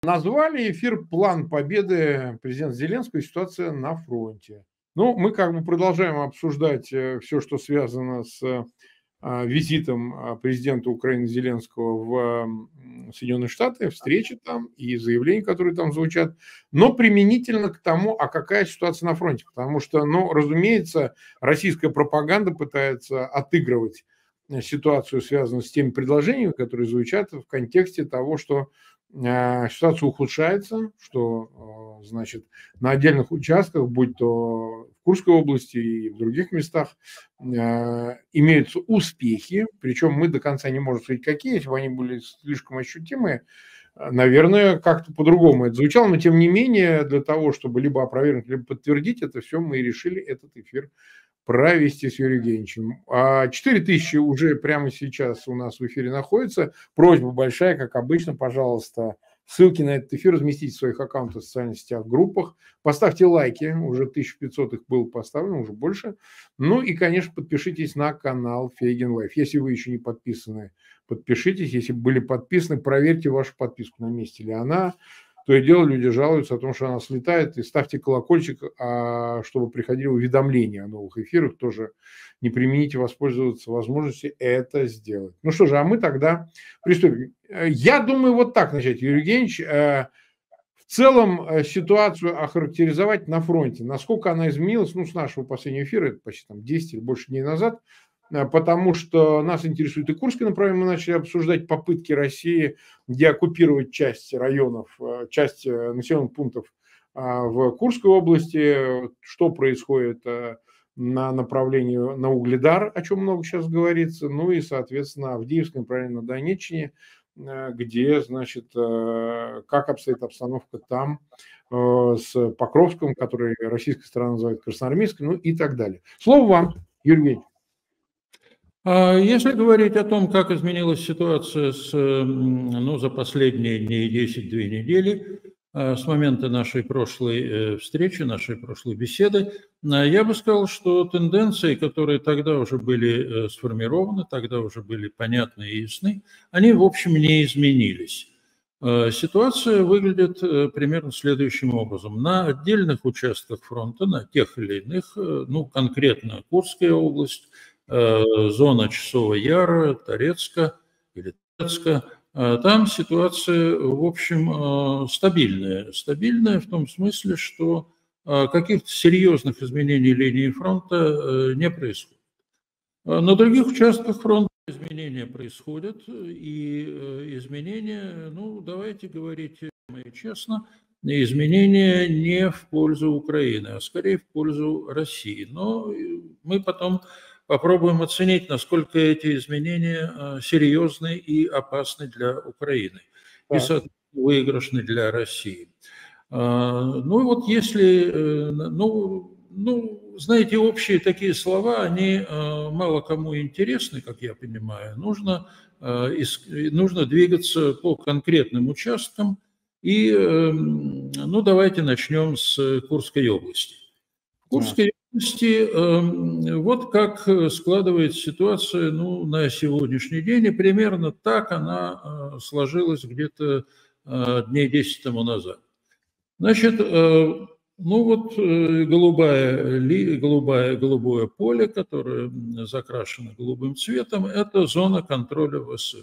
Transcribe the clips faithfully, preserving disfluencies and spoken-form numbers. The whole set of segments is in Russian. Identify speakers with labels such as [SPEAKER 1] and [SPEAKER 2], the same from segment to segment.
[SPEAKER 1] Назвали эфир «План победы президента Зеленского и ситуация на фронте». Ну, мы как бы продолжаем обсуждать все, что связано с а, визитом а, президента Украины Зеленского в м, Соединенные Штаты, встречи там и заявления, которые там звучат, но применительно к тому, а какая ситуация на фронте. Потому что, ну, разумеется, российская пропаганда пытается отыгрывать э, ситуацию, связанную с теми предложениями, которые звучат в контексте того, что э, ситуация ухудшается, что, э, значит, на отдельных участках, будь то в Курской области и в других местах, э, имеются успехи, причем мы до конца не можем сказать, какие, если бы они были слишком ощутимые, э, наверное, как-то по-другому это звучало, но тем не менее, для того, чтобы либо опровергнуть, либо подтвердить это все, мы и решили этот эфир провести с Юрием Евгеньевичем. А четыре тысячи уже прямо сейчас у нас в эфире находится. Просьба большая, как обычно, пожалуйста, ссылки на этот эфир разместите в своих аккаунтах в социальных сетях, группах. Поставьте лайки, уже тысяча пятьсот их было поставлено, уже больше. Ну и, конечно, подпишитесь на канал Фейгин Лайф. Если вы еще не подписаны, подпишитесь. Если были подписаны, проверьте вашу подписку, на месте ли она. То и дело, люди жалуются о том, что она слетает, и ставьте колокольчик, а, чтобы приходили уведомления о новых эфирах, тоже не примените воспользоваться возможностью это сделать. Ну что же, а мы тогда приступим. Я думаю, вот так начать, Юрий Евгеньевич. В целом ситуацию охарактеризовать на фронте, насколько она изменилась, ну, с нашего последнего эфира, это почти там десять или больше дней назад, потому что нас интересует и Курское направление. Мы начали обсуждать попытки России деоккупировать часть районов, часть населенных пунктов в Курской области, что происходит на направлении на Угледар, о чем много сейчас говорится, ну и, соответственно, Авдеевское направление на Донеччине, где, значит, как обстоит обстановка там с Покровском, который российская сторона называет Красноармейском, ну и так далее. Слово вам, Юрий Евгеньевич.
[SPEAKER 2] Если говорить о том, как изменилась ситуация с, ну, за последние дни десять-две недели, с момента нашей прошлой встречи, нашей прошлой беседы, я бы сказал, что тенденции, которые тогда уже были сформированы, тогда уже были понятны и ясны, они, в общем, не изменились. Ситуация выглядит примерно следующим образом. На отдельных участках фронта, на тех или иных, ну, конкретно Курская область, зона Часового Яра, Торецка или Торецка, там ситуация, в общем, стабильная. Стабильная в том смысле, что каких-то серьезных изменений линии фронта не происходит. На других участках фронта изменения происходят, и изменения, ну, давайте говорить честно, изменения не в пользу Украины, а скорее в пользу России. Но мы потом попробуем оценить, насколько эти изменения серьезны и опасны для Украины, и, соответственно, выигрышны для России. Ну, вот если, ну, ну, знаете, общие такие слова, они мало кому интересны, как я понимаю. Нужно, нужно двигаться по конкретным участкам. И, ну, давайте начнем с Курской области. В Курской области вот как складывается ситуация, ну, на сегодняшний день, и примерно так она сложилась где-то дней десять тому назад. Значит, ну вот голубая, голубая, голубое поле, которое закрашено голубым цветом, это зона контроля ВСУ.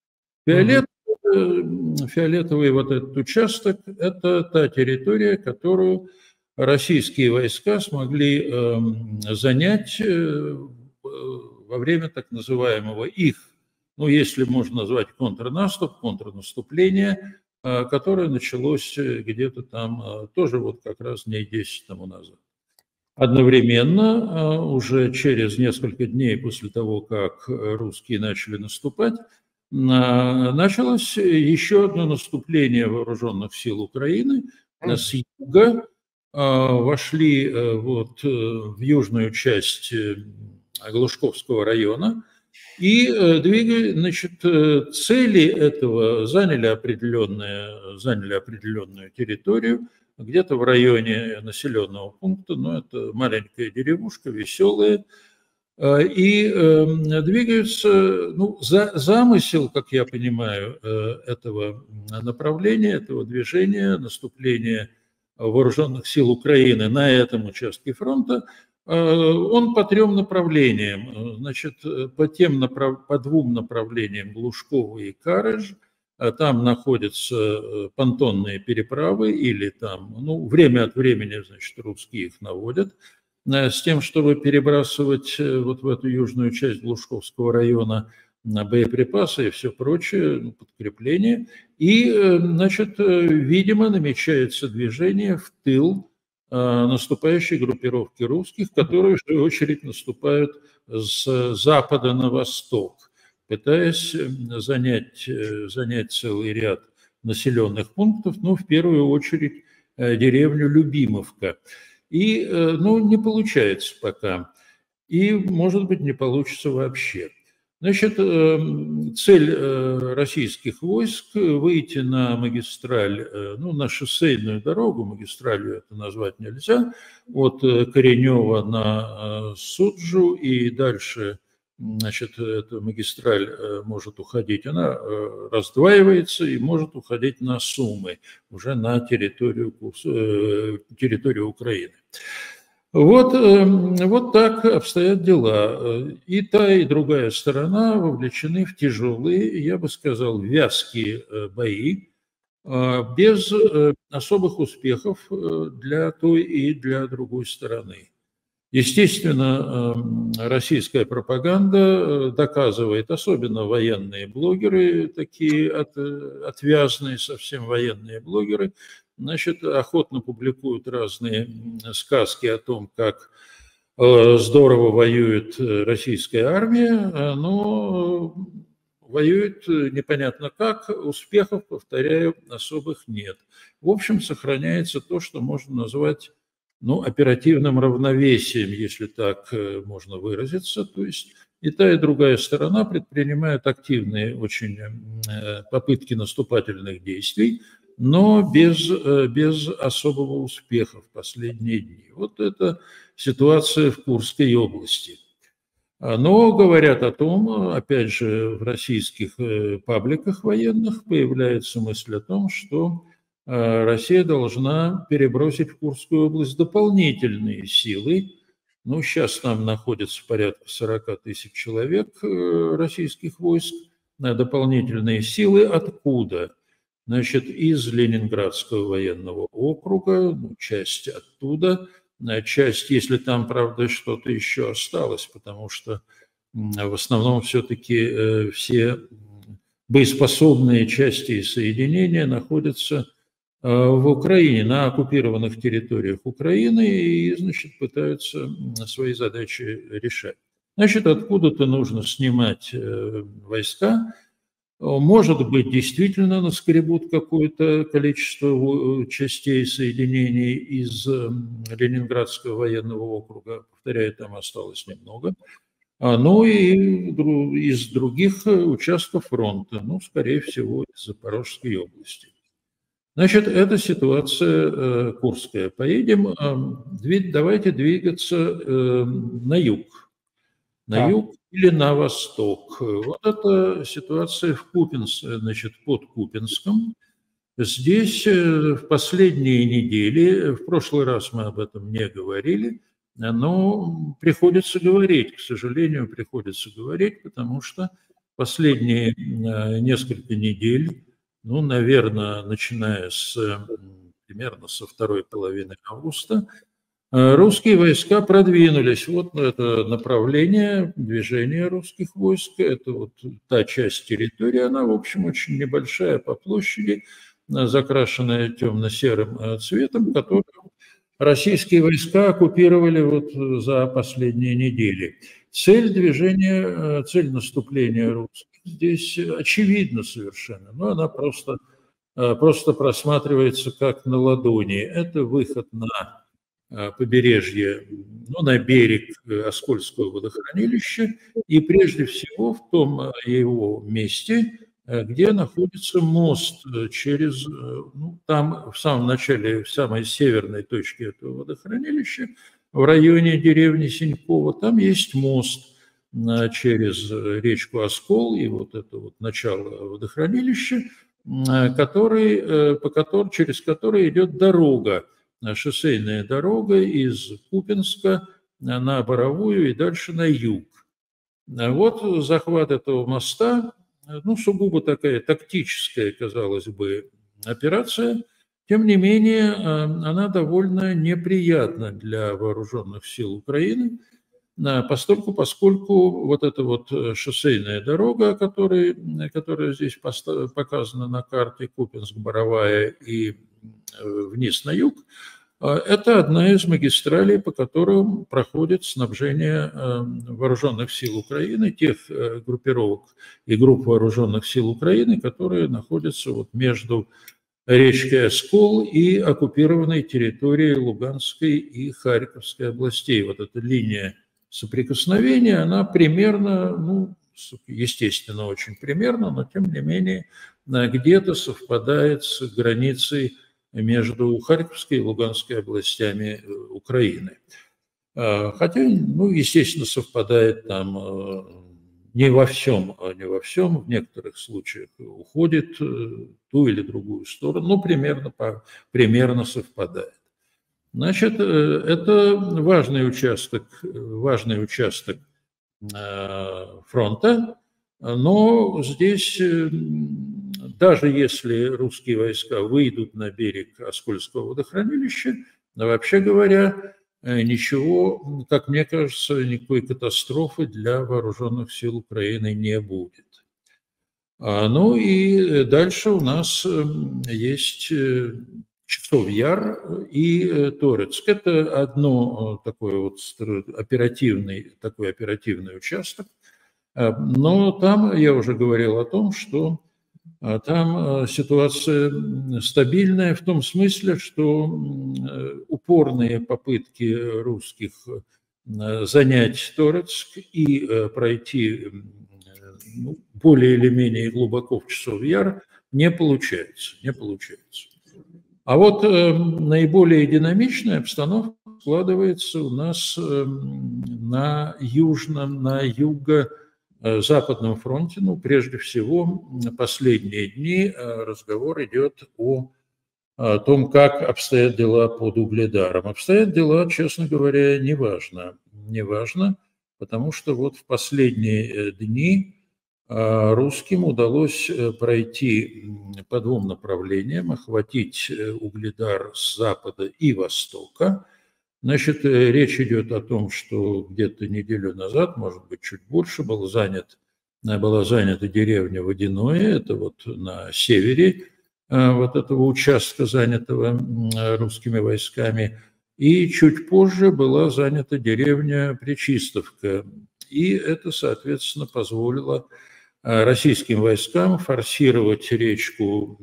[SPEAKER 2] Фиолетовый, фиолетовый вот этот участок – это та территория, которую российские войска смогли занять во время так называемого их, ну, если можно назвать контрнаступ, контрнаступление, которое началось где-то там тоже вот как раз дней десять тому назад. Одновременно, уже через несколько дней после того, как русские начали наступать, началось еще одно наступление вооруженных сил Украины с юга, вошли вот в южную часть Глушковского района, и двигали, значит, цели этого заняли определенную, заняли определенную территорию, где-то в районе населенного пункта, но это маленькая деревушка, веселая, И двигаются, ну, за, замысел, как я понимаю, этого направления, этого движения, наступления вооруженных сил Украины на этом участке фронта, он по трем направлениям. Значит, по, тем направ... по двум направлениям Глушково и Карыж. Там находятся понтонные переправы или там, ну, время от времени, значит, русские их наводят, с тем, чтобы перебрасывать вот в эту южную часть Глушковского района боеприпасы и все прочее, ну, подкрепление. И, значит, видимо, намечается движение в тыл наступающей группировки русских, которые, в свою очередь, наступают с запада на восток, пытаясь занять, занять целый ряд населенных пунктов, ну, в первую очередь, деревню Любимовка. И, ну, не получается пока. И, может быть, не получится вообще. Значит, цель российских войск – выйти на магистраль, ну, на шоссейную дорогу, магистралью это назвать нельзя, от Коренева на Суджу и дальше, значит, эта магистраль может уходить, она раздваивается и может уходить на Сумы, уже на территорию, территорию Украины. Вот, вот так обстоят дела. И та, и другая сторона вовлечены в тяжелые, я бы сказал, вязкие бои, без особых успехов для той и для другой стороны. Естественно, российская пропаганда доказывает, особенно военные блогеры, такие от, отвязные совсем военные блогеры, значит, охотно публикуют разные сказки о том, как здорово воюет российская армия, но воюет непонятно как, успехов, повторяю, особых нет. В общем, сохраняется то, что можно назвать, ну, оперативным равновесием, если так можно выразиться. То есть и та, и другая сторона предпринимают активные очень попытки наступательных действий, но без, без особого успеха в последние дни. Вот это ситуация в Курской области. Но говорят о том, опять же, в российских пабликах военных появляется мысль о том, что Россия должна перебросить в Курскую область дополнительные силы. Ну, сейчас там находится порядка сорока тысяч человек российских войск, дополнительные силы откуда? Значит, из Ленинградского военного округа, ну, часть оттуда, часть, если там, правда, что-то еще осталось, потому что в основном все-таки все боеспособные части и соединения находятся в Украине, на оккупированных территориях Украины, и, значит, пытаются свои задачи решать. Значит, откуда-то нужно снимать войска. Может быть, действительно наскребут какое-то количество частей и соединений из Ленинградского военного округа. Повторяю, там осталось немного. Ну и из других участков фронта, ну, скорее всего, из Запорожской области. Значит, это ситуация курская. Поедем, давайте двигаться на юг. На да. юг или на восток. Вот это ситуация в Купинске, значит, под Купинском. Здесь в последние недели, в прошлый раз мы об этом не говорили, но приходится говорить, к сожалению, приходится говорить, потому что последние несколько недель, ну, наверное, начиная с примерно со второй половины августа, русские войска продвинулись вот на это направление движения русских войск. Это вот та часть территории, она, в общем, очень небольшая по площади, закрашенная темно-серым цветом, которую российские войска оккупировали вот за последние недели. Цель движения, цель наступления русских здесь очевидна совершенно, но она просто, просто просматривается как на ладони. Это выход на побережье, ну, на берег Оскольского водохранилища и прежде всего в том его месте, где находится мост через, ну, там в самом начале, в самой северной точке этого водохранилища, в районе деревни Синьково. Там есть мост через речку Оскол, и вот это вот начало водохранилища, который, по которому, через который идет дорога, шоссейная дорога из Купинска на Боровую и дальше на юг. Вот захват этого моста, ну, сугубо такая тактическая, казалось бы, операция. Тем не менее, она довольно неприятна для вооруженных сил Украины, постольку, поскольку вот эта вот шоссейная дорога, которая, которая здесь показана на карте, Купинск-Боровая и вниз на юг, это одна из магистралей, по которым проходит снабжение вооруженных сил Украины, тех группировок и групп вооруженных сил Украины, которые находятся вот между речкой Оскол и оккупированной территорией Луганской и Харьковской областей. Вот эта линия соприкосновения, она примерно, ну, естественно, очень примерно, но тем не менее где-то совпадает с границей между Харьковской и Луганской областями Украины. Хотя, ну, естественно, совпадает там не во всем, не во всем, в некоторых случаях уходит в ту или другую сторону, но примерно, примерно совпадает. Значит, это важный участок, важный участок фронта, но здесь, даже если русские войска выйдут на берег Оскольского водохранилища, вообще говоря, ничего, как мне кажется, никакой катастрофы для вооруженных сил Украины не будет. Ну и дальше у нас есть Часов Яр и Торецк. Это одно такой вот оперативный, такой оперативный участок. Но там я уже говорил о том, что там ситуация стабильная в том смысле, что упорные попытки русских занять Торецк и пройти, ну, более или менее глубоко в Часов Яр не получается, не получается. А вот наиболее динамичная обстановка складывается у нас на южном, на юго Западном фронте. Ну, прежде всего, последние дни разговор идет о, о том, как обстоят дела под Угледаром. Обстоят дела, честно говоря, неважно. Неважно, потому что вот в последние дни русским удалось пройти по двум направлениям, охватить Угледар с запада и востока. Значит, речь идет о том, что где-то неделю назад, может быть, чуть больше, был занят, была занята деревня Водяное, это вот на севере вот этого участка, занятого русскими войсками, и чуть позже была занята деревня Пречистовка. И это, соответственно, позволило российским войскам форсировать речку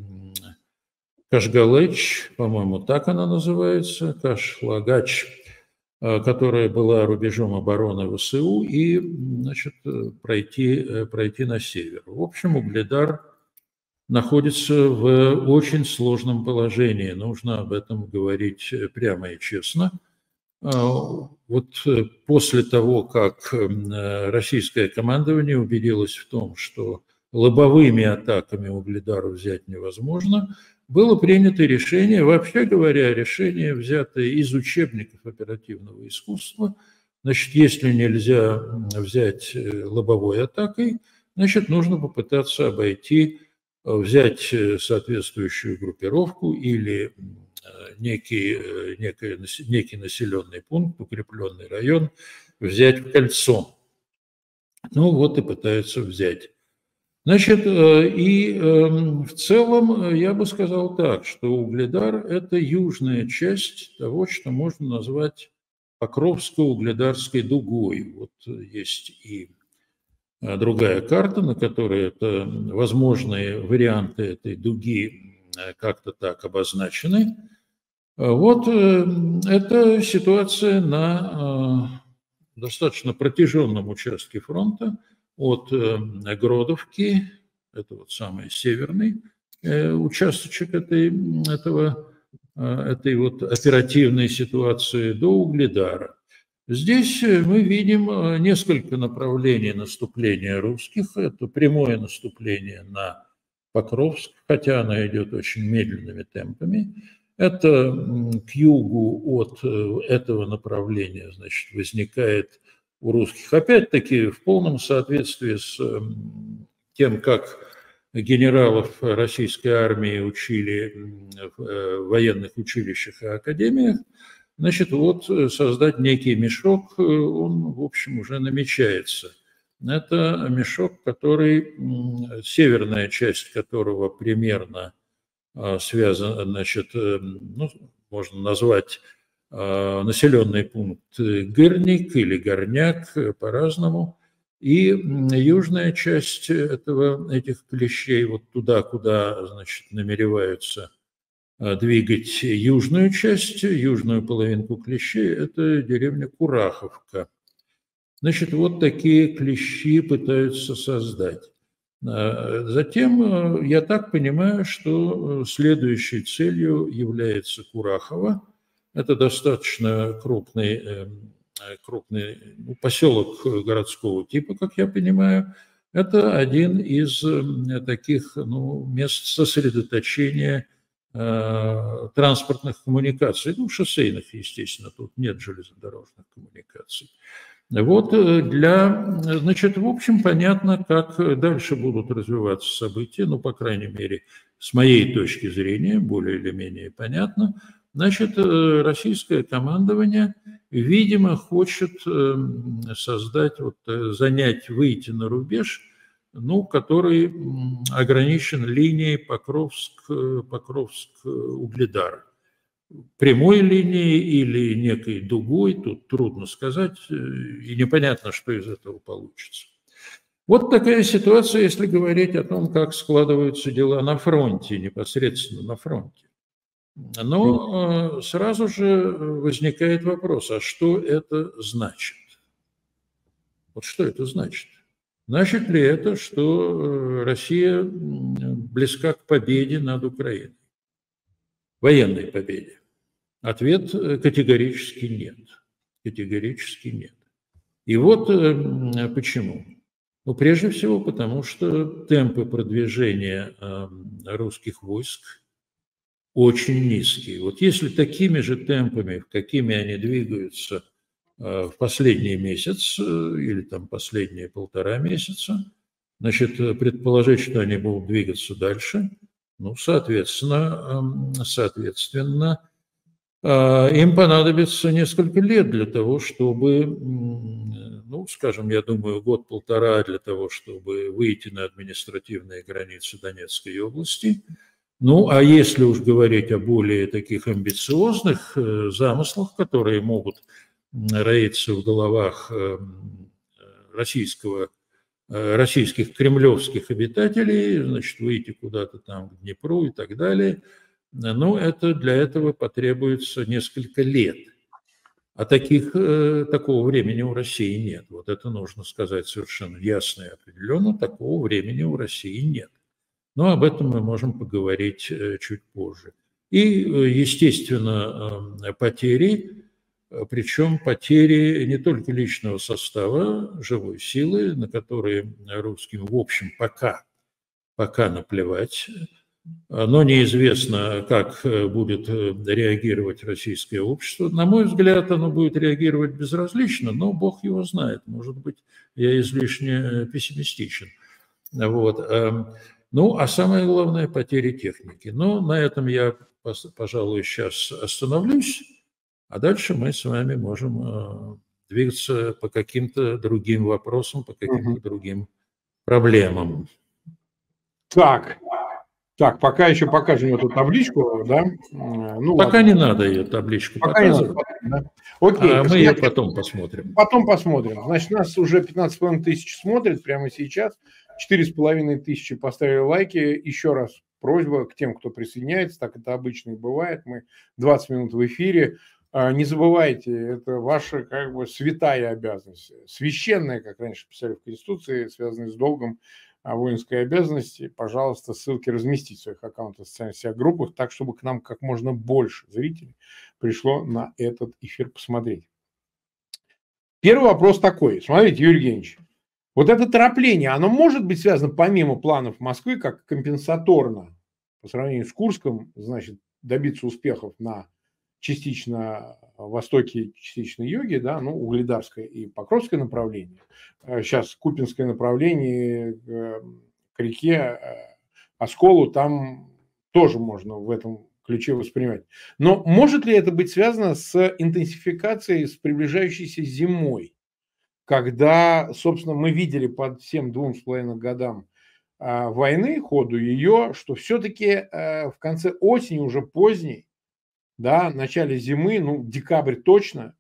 [SPEAKER 2] Кашгалеч, по-моему, так она называется, Кашлагач, которая была рубежом обороны ВСУ, и, значит, пройти, пройти на север. В общем, Угледар находится в очень сложном положении. Нужно об этом говорить прямо и честно. Вот после того, как российское командование убедилось в том, что лобовыми атаками Угледар взять невозможно, было принято решение, вообще говоря, решение, взятое из учебников оперативного искусства. Значит, если нельзя взять лобовой атакой, значит, нужно попытаться обойти, взять соответствующую группировку или некий, некий, некий населенный пункт, укрепленный район, взять в кольцо. Ну вот и пытаются взять. Значит, и в целом я бы сказал так, что Угледар – это южная часть того, что можно назвать Покровско-Угледарской дугой. Вот есть и другая карта, на которой это возможные варианты этой дуги как-то так обозначены. Вот это ситуация на достаточно протяженном участке фронта, от Гродовки, это вот самый северный участочек этой, этого, этой вот оперативной ситуации, до Угледара. Здесь мы видим несколько направлений наступления русских. Это прямое наступление на Покровск, хотя она идет очень медленными темпами. Это к югу от этого направления, значит, возникает у русских, опять-таки, в полном соответствии с тем, как генералов российской армии учили в военных училищах и академиях, значит, вот создать некий мешок, он, в общем, уже намечается. Это мешок, который, северная часть которого примерно связана, значит, ну, можно назвать населенный пункт Гырник или Горняк по-разному, и южная часть этого, этих клещей вот туда, куда, значит, намереваются двигать южную часть, южную половинку клещей, это деревня Кураховка. Значит, вот такие клещи пытаются создать. Затем, я так понимаю, что следующей целью является Курахово. Это достаточно крупный, крупный ну, поселок городского типа, как я понимаю. Это один из таких ну, мест сосредоточения транспортных коммуникаций, ну, шоссейных, естественно, тут нет железнодорожных коммуникаций. Вот для, значит, в общем, понятно, как дальше будут развиваться события, ну, по крайней мере, с моей точки зрения, более или менее понятно. Значит, российское командование, видимо, хочет создать, вот, занять, выйти на рубеж, ну, который ограничен линией Покровск, Покровск-Угледар. Прямой линией или некой дугой, тут трудно сказать, и непонятно, что из этого получится. Вот такая ситуация, если говорить о том, как складываются дела на фронте, непосредственно на фронте. Но сразу же возникает вопрос, а что это значит? Вот что это значит? Значит ли это, что Россия близка к победе над Украиной? Военной победе? Ответ категорически нет. Категорически нет. И вот почему. Ну, прежде всего, потому что темпы продвижения русских войск очень низкие. Вот если такими же темпами, какими они двигаются в последний месяц или там последние полтора месяца, значит, предположить, что они будут двигаться дальше, ну, соответственно, соответственно, им понадобится несколько лет для того, чтобы, ну, скажем, я думаю, год-полтора для того, чтобы выйти на административные границы Донецкой области. Ну, а если уж говорить о более таких амбициозных замыслах, которые могут роиться в головах российского, российских кремлевских обитателей, значит, выйти куда-то там к Днепру и так далее, ну, это для этого потребуется несколько лет. А таких, такого времени у России нет. Вот это нужно сказать совершенно ясно и определенно. Такого времени у России нет. Но об этом мы можем поговорить чуть позже. И, естественно, потери, причем потери не только личного состава, живой силы, на которые русским, в общем, пока, пока наплевать. Но неизвестно, как будет реагировать российское общество. На мой взгляд, оно будет реагировать безразлично, но Бог его знает. Может быть, я излишне пессимистичен. Вот. Ну, а самое главное – потери техники. Но на этом я, пожалуй, сейчас остановлюсь, а дальше мы с вами можем двигаться по каким-то другим вопросам, по каким-то угу. другим проблемам.
[SPEAKER 1] Так. Так, пока еще покажем эту табличку, да?
[SPEAKER 2] Ну, пока ладно. Не надо ее табличку пока показывать. Не надо, да?
[SPEAKER 1] Окей,
[SPEAKER 2] а мы ее потом посмотрим.
[SPEAKER 1] Потом посмотрим. Значит, нас уже пятнадцать с половиной тысяч смотрят прямо сейчас. четыре с половиной тысячи поставили лайки. Еще раз просьба к тем, кто присоединяется, так это обычно и бывает. Мы двадцать минут в эфире. Не забывайте, это ваша как бы святая обязанность. Священная, как раньше писали в Конституции, связанная с долгом воинской обязанности, пожалуйста, ссылки разместить в своих аккаунтах в социальных сетях, группах, так, чтобы к нам как можно больше зрителей пришло на этот эфир посмотреть. Первый вопрос такой. Смотрите, Юрий Евгеньевич, вот это торопление, оно может быть связано помимо планов Москвы как компенсаторно по сравнению с Курском, значит, добиться успехов на частично востоке, частично юге, да, ну, Угледарское и Покровское направление. Сейчас Купинское направление к реке Осколу, там тоже можно в этом ключе воспринимать. Но может ли это быть связано с интенсификацией, с приближающейся зимой, когда, собственно, мы видели под всем двум с половиной годам войны, ходу ее, что все-таки в конце осени, уже поздней, да, в начале зимы, ну, декабрь точно,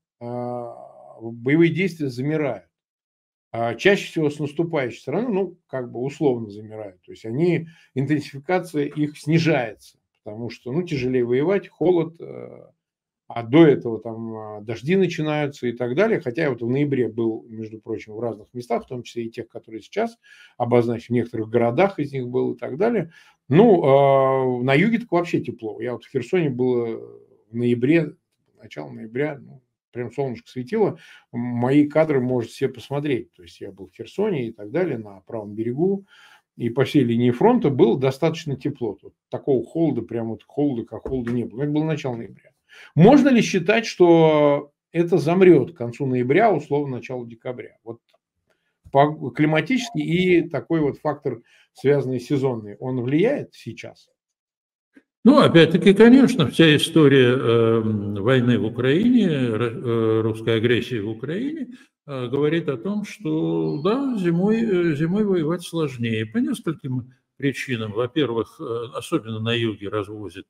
[SPEAKER 1] боевые действия замирают. Чаще всего с наступающей стороны, ну, как бы условно замирают. То есть они, интенсификация их снижается, потому что, ну, тяжелее воевать, холод, а до этого там дожди начинаются и так далее. Хотя я вот в ноябре был, между прочим, в разных местах, в том числе и тех, которые сейчас обозначены, в некоторых городах из них был и так далее. Ну, э, на юге так вообще тепло. Я вот в Херсоне был в ноябре, начало ноября, ну, прям солнышко светило. Мои кадры можете себе посмотреть. То есть я был в Херсоне и так далее, на правом берегу. И по всей линии фронта было достаточно тепло. Тут такого холода, прям вот холода, как холода не было. Это было начало ноября. Можно ли считать, что это замрет к концу ноября, условно, начало декабря? Вот климатический и такой вот фактор, связанный сезонный, он влияет сейчас?
[SPEAKER 2] Ну, опять-таки, конечно, вся история э, войны в Украине, э, русской агрессии в Украине э, говорит о том, что, да, зимой, э, зимой воевать сложнее по нескольким причинам. Во-первых, э, особенно на юге развозят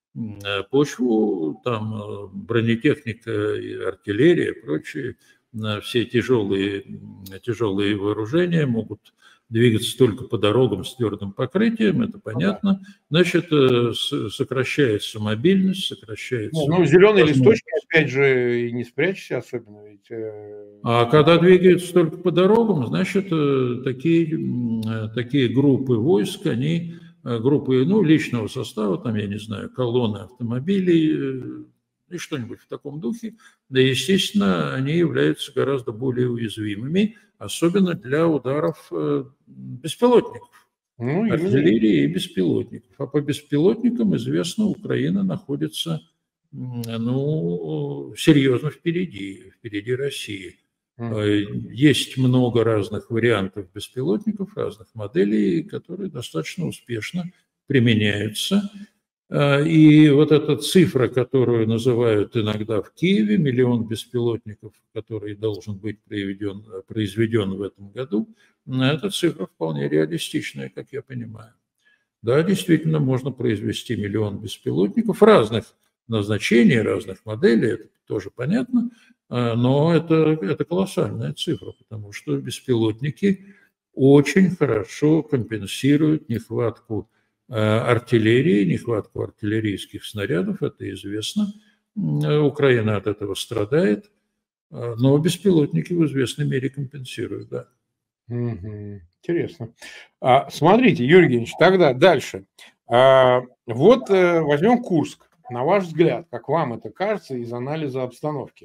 [SPEAKER 2] почву, там бронетехника, артиллерия и прочие, все тяжелые, тяжелые вооружения могут двигаться только по дорогам с твердым покрытием, это понятно. Значит, сокращается мобильность, сокращается...
[SPEAKER 1] Ну, зеленые листочки, опять же, и не спрячься особенно. Ведь...
[SPEAKER 2] А когда двигаются только по дорогам, значит, такие, такие группы войск, они... группы, ну, личного состава, там, я не знаю, колонны автомобилей и что-нибудь в таком духе, да, естественно, они являются гораздо более уязвимыми, особенно для ударов беспилотников, ну, артиллерии и беспилотников. А по беспилотникам, известно, Украина находится, ну, серьезно впереди, впереди России. Есть много разных вариантов беспилотников, разных моделей, которые достаточно успешно применяются. И вот эта цифра, которую называют иногда в Киеве, миллион беспилотников, который должен быть произведен, произведен в этом году, эта цифра вполне реалистичная, как я понимаю. Да, действительно, можно произвести миллион беспилотников разных назначений, разных моделей, это тоже понятно. Но это, это колоссальная цифра, потому что беспилотники очень хорошо компенсируют нехватку артиллерии, нехватку артиллерийских снарядов, это известно. Украина от этого страдает, но беспилотники в известной мере компенсируют, да.
[SPEAKER 1] Угу. Интересно. А, смотрите, Юрий Евгеньевич, тогда дальше. А, вот возьмем Курск. На ваш взгляд, как вам это кажется из анализа обстановки?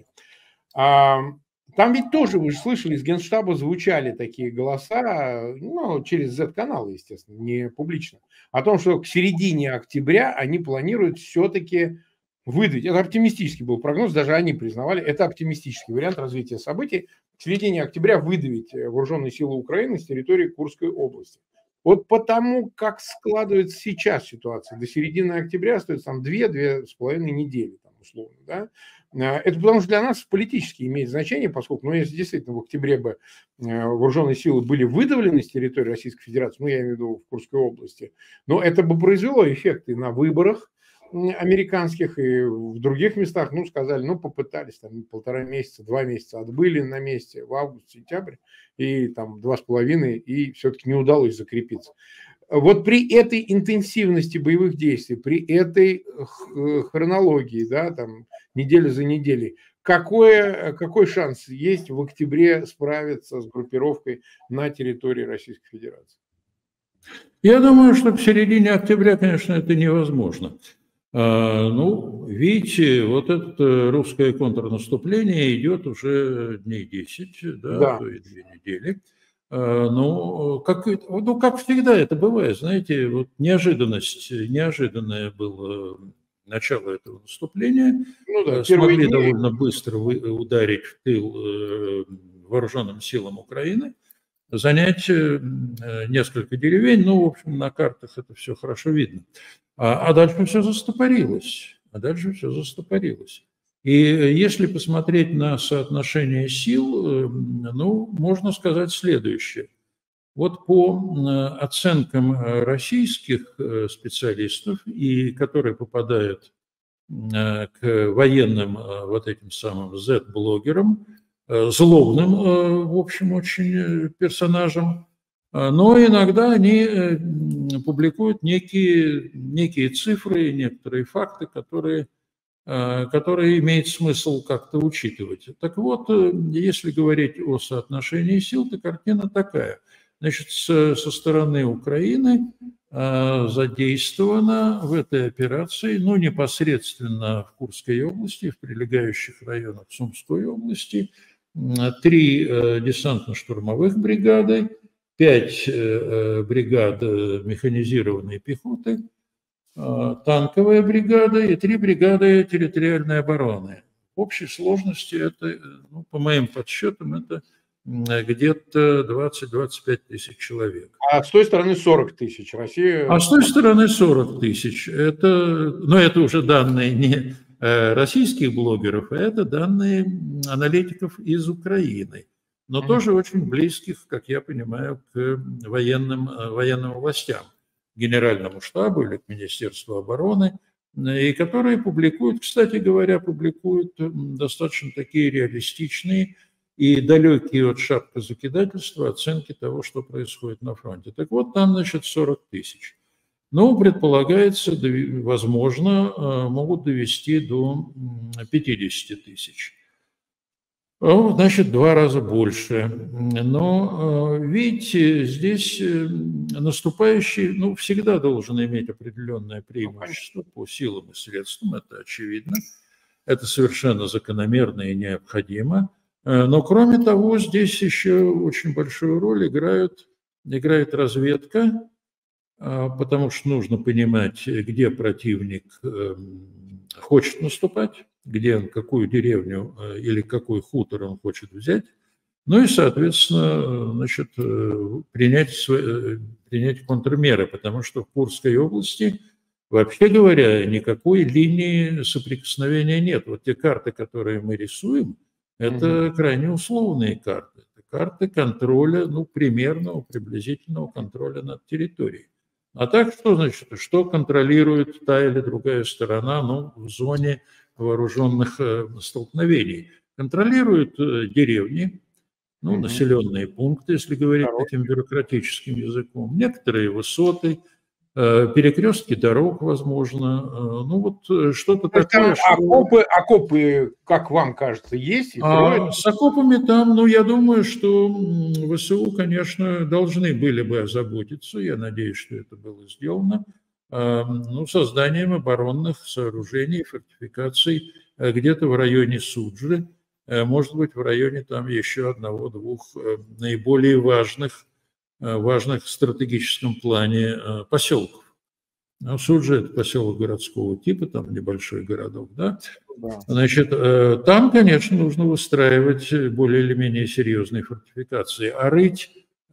[SPEAKER 1] Там ведь тоже, вы же слышали, из Генштаба звучали такие голоса, ну, через зет-каналы, естественно, не публично, о том, что к середине октября они планируют все-таки выдавить. Это оптимистический был прогноз, даже они признавали, это оптимистический вариант развития событий. К середине октября выдавить вооруженные силы Украины с территории Курской области. Вот потому, как складывается сейчас ситуация, до середины октября остается там две-две с половиной недели, там, условно, да. Это потому что для нас политически имеет значение, поскольку, ну, если действительно в октябре бы вооруженные силы были выдавлены с территории Российской Федерации, ну, я имею в виду в Курской области, но это бы произвело эффекты на выборах американских и в других местах, ну, сказали, ну, попытались, там, полтора месяца, два месяца отбыли на месте в август-сентябрь, и там два с половиной, и все-таки не удалось закрепиться. Вот при этой интенсивности боевых действий, при этой хронологии, да, там, неделя за неделей, какой, какой шанс есть в октябре справиться с группировкой на территории Российской Федерации?
[SPEAKER 2] Я думаю, что к середине октября, конечно, это невозможно. Ну, Видите, вот это русское контрнаступление идет уже дней десять, да,
[SPEAKER 1] Да.
[SPEAKER 2] то и две недели. Ну как, ну, как всегда это бывает, знаете, вот неожиданность, неожиданное было начало этого наступления.
[SPEAKER 1] Ну да, первые
[SPEAKER 2] Смогли
[SPEAKER 1] дни.
[SPEAKER 2] довольно быстро ударить в тыл вооруженным силам Украины, занять несколько деревень, ну, в общем, на картах это все хорошо видно. А, а дальше все застопорилось. А дальше все застопорилось. И если посмотреть на соотношение сил, ну, можно сказать следующее. Вот по оценкам российских специалистов, и которые попадают к военным вот этим самым зет-блогерам, злобным, в общем, очень персонажам, но иногда они публикуют некие, некие цифры, некоторые факты, которые, которые имеет смысл как-то учитывать. Так вот, если говорить о соотношении сил, то картина такая. Значит, со стороны Украины задействовано в этой операции, ну, непосредственно в Курской области, в прилегающих районах Сумской области, три десантно-штурмовых бригады, пять бригад механизированной пехоты, танковая бригада и три бригады территориальной обороны. В общей сложности это, ну, по моим подсчетам, это где-то двадцать-двадцать пять тысяч человек.
[SPEAKER 1] А с той стороны сорок тысяч. Россия...
[SPEAKER 2] А с той стороны сорок тысяч. Это, но это уже данные не российских блогеров, а это данные аналитиков из Украины, но mm-hmm. тоже очень близких, как я понимаю, к военным, военным властям, к Генеральному штабу или к Министерству обороны, и которые публикуют, кстати говоря, публикуют достаточно такие реалистичные и далекие от шапкозакидательства оценки того, что происходит на фронте. Так вот, там, значит, сорок тысяч. Ну, предполагается, возможно, могут довести до пятидесяти тысяч. Значит, два раза больше. Но, видите, здесь наступающий, ну, всегда должен иметь определенное преимущество по силам и средствам, это очевидно. Это совершенно закономерно и необходимо. Но, кроме того, здесь еще очень большую роль играют, играет разведка, потому что нужно понимать, где противник хочет наступать, где он, какую деревню или какой хутор он хочет взять, ну и, соответственно, значит, принять, принять контрмеры, потому что в Курской области, вообще говоря, никакой линии соприкосновения нет. Вот те карты, которые мы рисуем, это крайне условные карты. Это карты контроля, ну, примерного, приблизительного контроля над территорией. А так что значит, что контролирует та или другая сторона, ну, в зоне вооруженных столкновений? Контролирует деревни, ну, угу. населенные пункты, если говорить Дорог. Этим бюрократическим языком, некоторые высоты, перекрестки дорог, возможно, ну вот что-то такое.
[SPEAKER 1] Там
[SPEAKER 2] что...
[SPEAKER 1] окопы, окопы, как вам кажется, есть? И
[SPEAKER 2] а с окопами там, ну, я думаю, что ВСУ, конечно, должны были бы озаботиться, я надеюсь, что это было сделано, ну, созданием оборонных сооружений, фортификаций где-то в районе Суджи, может быть, в районе там еще одного-двух наиболее важных важных в стратегическом плане поселков. Ну, Суджа – это поселок городского типа, там небольшой городок, да? Да. Значит, там, конечно, нужно выстраивать более или менее серьезные фортификации, а рыть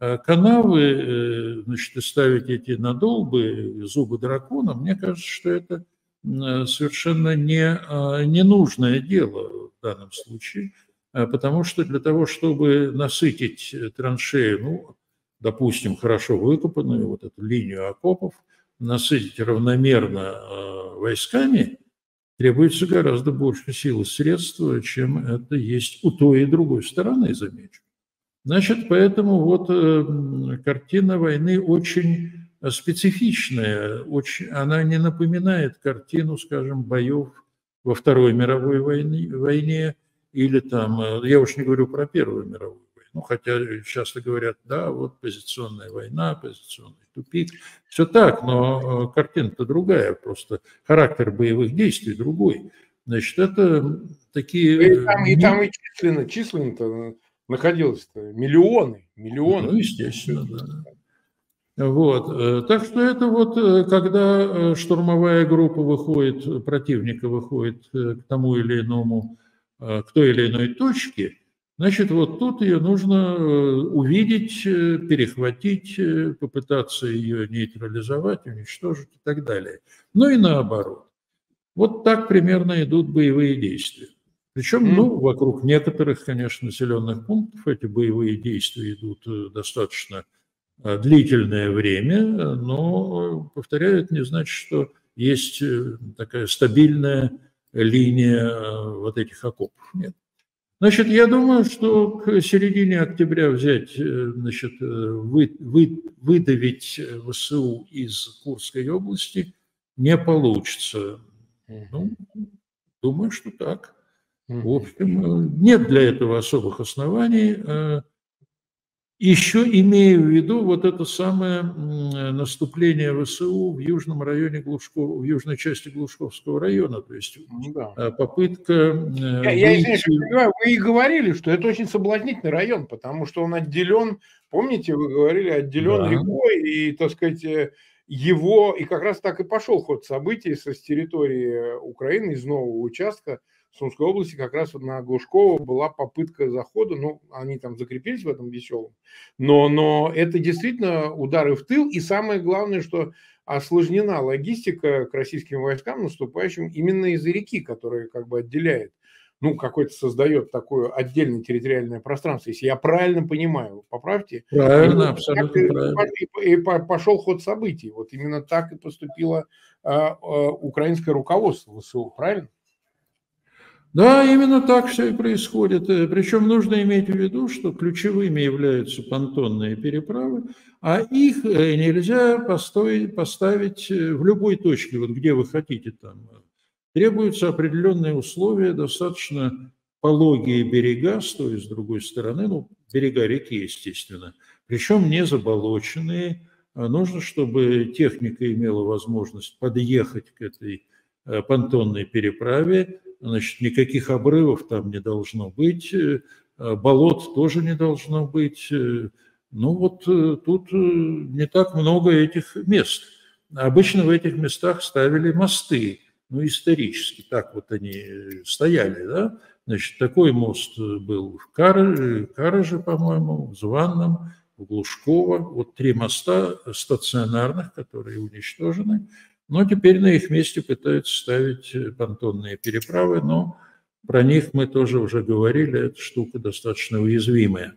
[SPEAKER 2] канавы, значит, и ставить эти надолбы, зубы дракона, мне кажется, что это совершенно не, ненужное дело в данном случае, потому что для того, чтобы насытить траншею, ну, допустим, хорошо выкопанную вот эту линию окопов, насытить равномерно войсками, требуется гораздо больше сил и средств, чем это есть у той и другой стороны, замечу. Значит, поэтому вот картина войны очень специфичная, очень, она не напоминает картину, скажем, боев во Второй мировой войне, войне или там, я уж не говорю про Первую мировую войну. Ну, хотя часто говорят, да, вот позиционная война, позиционный тупик. Все так, но картина-то другая, просто характер боевых действий другой. Значит, это такие...
[SPEAKER 1] И там и, там и численно, численно-то находилось-то миллионы, миллионы.
[SPEAKER 2] Ну, естественно, да. Вот. Так что это вот, когда штурмовая группа выходит, противника выходит к тому или иному, к той или иной точке, значит, вот тут ее нужно увидеть, перехватить, попытаться ее нейтрализовать, уничтожить и так далее. Ну и наоборот. Вот так примерно идут боевые действия. Причем, ну, вокруг некоторых, конечно, населенных пунктов эти боевые действия идут достаточно длительное время, но, повторяю, это не значит, что есть такая стабильная линия вот этих окопов. Нет. Значит, я думаю, что к середине октября взять, значит, вы, вы, выдавить ВСУ из Курской области не получится. Ну, думаю, что так. В общем, нет для этого особых оснований. Еще имея в виду вот это самое наступление ВСУ в южном районе Глушкова, в южной части Глушковского района, то есть да. попытка
[SPEAKER 1] я, я, извините, понимаю, вы и говорили, что это очень соблазнительный район, потому что он отделен, помните, вы говорили, отделен да. рекой, и, так сказать, его, и как раз так и пошел ход событий с территории Украины, из нового участка Сумской области, как раз вот на Глушково была попытка захода, ну, они там закрепились в этом веселом, но, но это действительно удары в тыл, и самое главное, что осложнена логистика к российским войскам, наступающим именно из-за реки, которая как бы отделяет, ну, какой-то создает такое отдельное территориальное пространство, если я правильно понимаю, поправьте.
[SPEAKER 2] Правильно, и абсолютно
[SPEAKER 1] и,
[SPEAKER 2] правильно.
[SPEAKER 1] И, и пошел ход событий, вот именно так и поступило а, а, украинское руководство ВСУ, правильно?
[SPEAKER 2] Да, именно так все и происходит. Причем нужно иметь в виду, что ключевыми являются понтонные переправы, а их нельзя поставить, поставить в любой точке, вот где вы хотите там. Требуются определенные условия, достаточно пологие берега с той и с другой стороны, ну, берега реки, естественно, причем не заболоченные. Нужно, чтобы техника имела возможность подъехать к этой понтонной переправе. Значит, никаких обрывов там не должно быть, болот тоже не должно быть. Ну вот тут не так много этих мест. Обычно в этих местах ставили мосты, ну исторически так вот они стояли, да. Значит, такой мост был в Караже, по-моему, в Званном, в Глушково. Вот три моста стационарных, которые уничтожены. Но теперь на их месте пытаются ставить понтонные переправы, но про них мы тоже уже говорили, эта штука достаточно уязвимая.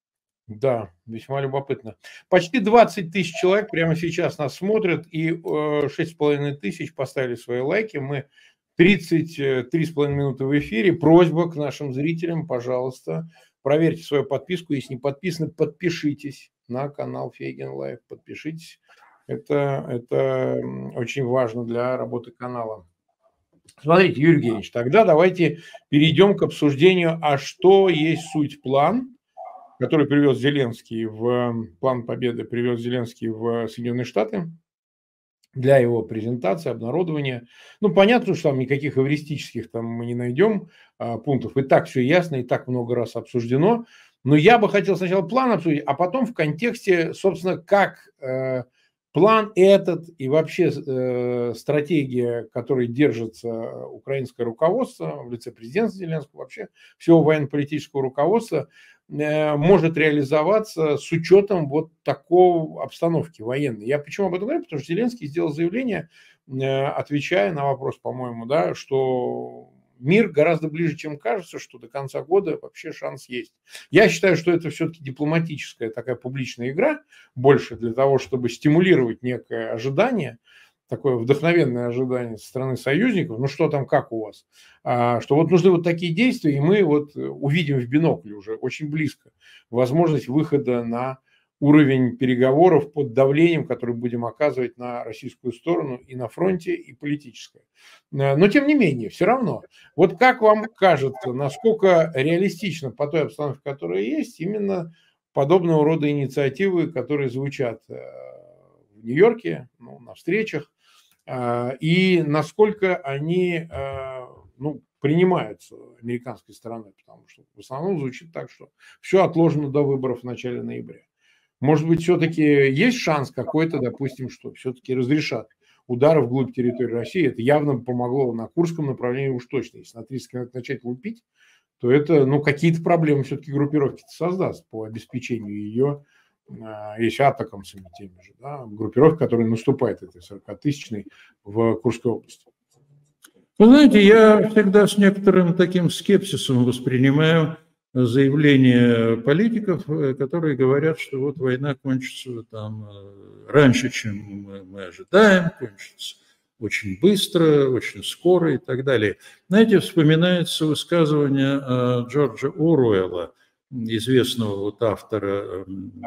[SPEAKER 1] Да, весьма любопытно. Почти двадцать тысяч человек прямо сейчас нас смотрят, и шесть с половиной тысяч поставили свои лайки. Мы тридцать три с половиной минуты в эфире. Просьба к нашим зрителям, пожалуйста, проверьте свою подписку. Если не подписаны, подпишитесь на канал Фейгин Лайв, подпишитесь. Это, это очень важно для работы канала. Смотрите, Юрий Евгеньевич, тогда давайте перейдем к обсуждению, а что есть суть план, который привез Зеленский в план победы, привез Зеленский в Соединенные Штаты для его презентации, обнародования. Ну, понятно, что там никаких эвристических там мы не найдем а, пунктов. И так все ясно, и так много раз обсуждено. Но я бы хотел сначала план обсудить, а потом в контексте, собственно, как... Э, план этот и вообще э, стратегия, которой держится украинское руководство в лице президента Зеленского, вообще всего военно-политического руководства, э, может реализоваться с учетом вот такой обстановки военной. Я почему об этом говорю? Потому что Зеленский сделал заявление, э, отвечая на вопрос, по-моему, да, что мир гораздо ближе, чем кажется, что до конца года вообще шанс есть. Я считаю, что это все-таки дипломатическая такая публичная игра, больше для того, чтобы стимулировать некое ожидание, такое вдохновенное ожидание со стороны союзников, ну что там, как у вас, а, что вот нужны вот такие действия, и мы вот увидим в бинокле уже очень близко возможность выхода на уровень переговоров под давлением, который будем оказывать на российскую сторону и на фронте, и политическое. Но, тем не менее, все равно, вот как вам кажется, насколько реалистично по той обстановке, которая есть, именно подобного рода инициативы, которые звучат в Нью-Йорке, ну, на встречах, и насколько они, ну, принимаются американской стороной, потому что в основном звучит так, что все отложено до выборов в начале ноября. Может быть, все-таки есть шанс какой-то, допустим, что все-таки разрешат удары вглубь территории России. Это явно помогло на Курском направлении уж точно. Если на тридцать километров начать лупить, то это, ну, какие-то проблемы все-таки группировки создаст по обеспечению ее, если атакамсами теми же, да, группировки, которая наступает этой сорокатысячной в Курской области.
[SPEAKER 2] Вы знаете, я всегда с некоторым таким скепсисом воспринимаю заявления политиков, которые говорят, что вот война кончится там раньше, чем мы ожидаем, кончится очень быстро, очень скоро и так далее. Знаете, вспоминается высказывание Джорджа Оруэлла, известного вот автора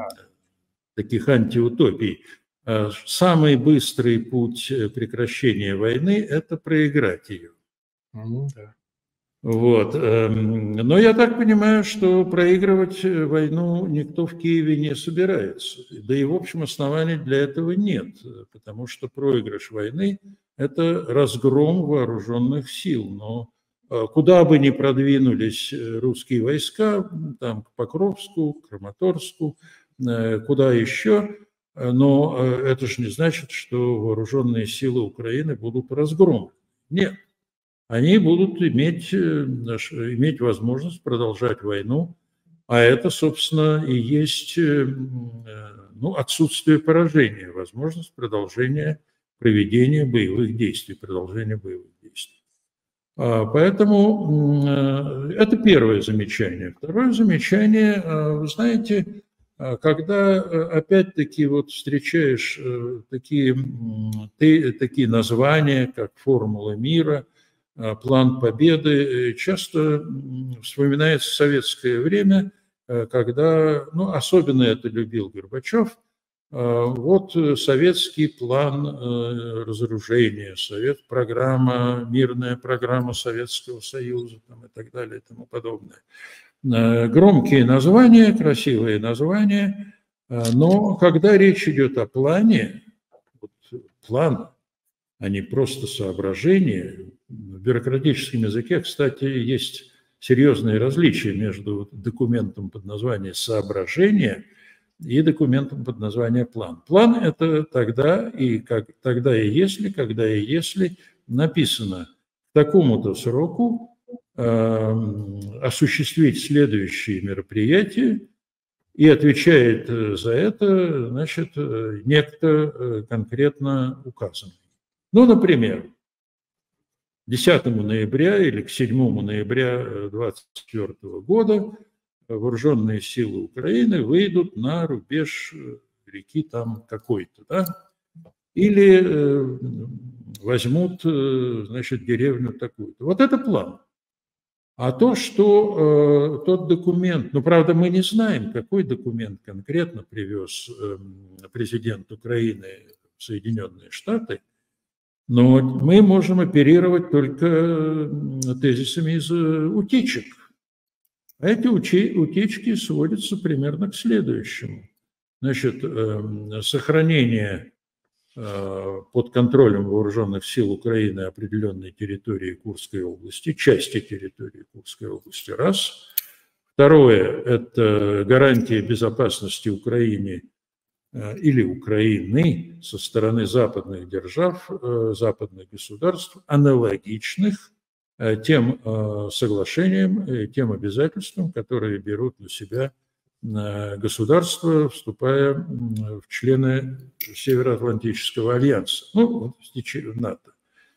[SPEAKER 2] таких антиутопий. Самый быстрый путь прекращения войны – это проиграть ее.
[SPEAKER 1] Ну, да.
[SPEAKER 2] Вот. Но я так понимаю, что проигрывать войну никто в Киеве не собирается. Да и, в общем, оснований для этого нет, потому что проигрыш войны – это разгром вооруженных сил. Но куда бы ни продвинулись русские войска, там, к Покровску, к Краматорску, куда еще, но это же не значит, что вооруженные силы Украины будут разгромлены. Нет. Они будут иметь, иметь возможность продолжать войну, а это, собственно, и есть, ну, отсутствие поражения, возможность продолжения проведения боевых действий, продолжения боевых действий. Поэтому это первое замечание. Второе замечание, вы знаете, когда опять-таки вот встречаешь такие, такие названия, как «Формула мира», «План победы», часто вспоминается советское время, когда, ну, особенно это любил Горбачев, вот советский план разоружения, совет, программа, мирная программа Советского Союза там, и так далее и тому подобное. Громкие названия, красивые названия, но когда речь идет о плане, вот, план, а не просто соображения. В бюрократическом языке, кстати, есть серьезные различия между документом под названием «соображение» и документом под названием «план». План – это тогда и, как, тогда и если, когда и если написано к такому-то сроку э, осуществить следующие мероприятия, и отвечает за это, значит, некто конкретно указанный. Ну, например, десятого ноября или к седьмому ноября две тысячи двадцать четвёртого года вооруженные силы Украины выйдут на рубеж реки там какой-то, да, или э, возьмут, э, значит, деревню такую-то. Вот это план. А то, что э, тот документ, ну, правда, мы не знаем, какой документ конкретно привез э, президент Украины в Соединенные Штаты, но мы можем оперировать только тезисами из утечек. А эти утечки сводятся примерно к следующему. Значит, сохранение под контролем вооруженных сил Украины определенной территории Курской области, части территории Курской области, раз. Второе – это гарантия безопасности Украине или Украины со стороны западных держав, западных государств, аналогичных тем соглашениям, тем обязательствам, которые берут на себя государства, вступая в члены Североатлантического альянса, ну, в НАТО.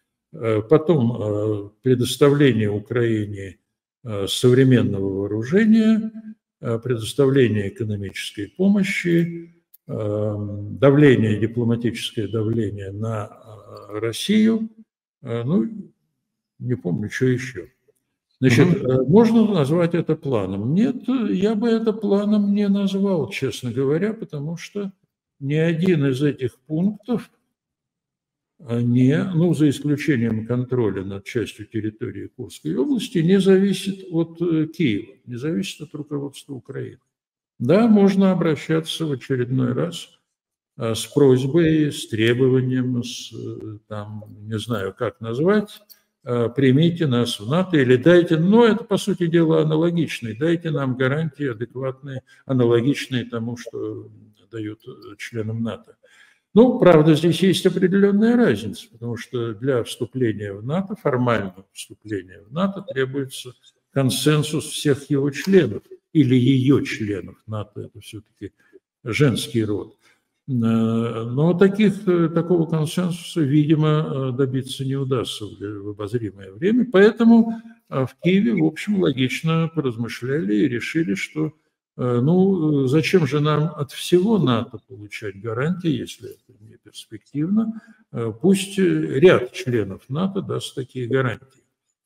[SPEAKER 2] Потом предоставление Украине современного вооружения, предоставление экономической помощи, давление, дипломатическое давление на Россию, ну, не помню, что еще. Значит,
[SPEAKER 1] Мгм.
[SPEAKER 2] можно назвать это планом? Нет, я бы это планом не назвал, честно говоря, потому что ни один из этих пунктов не, ну, за исключением контроля над частью территории Курской области, не зависит от э, Киева, не зависит от руководства Украины. Да, можно обращаться в очередной раз а, с просьбой, с требованием, с, э, там, не знаю, как назвать, а, примите нас в НАТО или дайте, но это, по сути дела, аналогичный, дайте нам гарантии адекватные, аналогичные тому, что дают э, членам НАТО. Ну, правда, здесь есть определенная разница, потому что для вступления в НАТО, формального вступления в НАТО, требуется консенсус всех его членов или ее членов. НАТО – это все-таки женский род. Но таких, такого консенсуса, видимо, добиться не удастся в обозримое время. Поэтому в Киеве, в общем, логично поразмышляли и решили, что ну, зачем же нам от всего НАТО получать гарантии, если это не перспективно? Пусть ряд членов НАТО даст такие гарантии.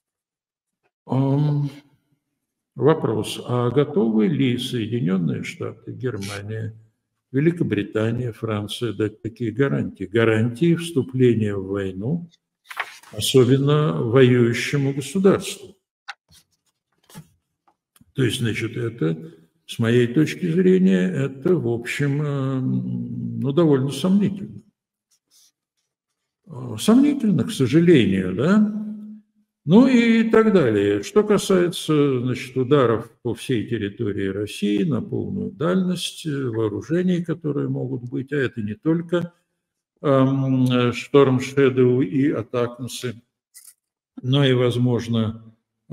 [SPEAKER 2] Вопрос, а готовы ли Соединенные Штаты, Германия, Великобритания, Франция дать такие гарантии? Гарантии вступления в войну, особенно воюющему государству. То есть, значит, это, с моей точки зрения, это, в общем, ну, довольно сомнительно. Сомнительно, к сожалению, да? Ну и так далее. Что касается, значит, ударов по всей территории России на полную дальность, вооружений, которые могут быть, а это не только эм, Storm Shadow и Атакмсы, но и, возможно,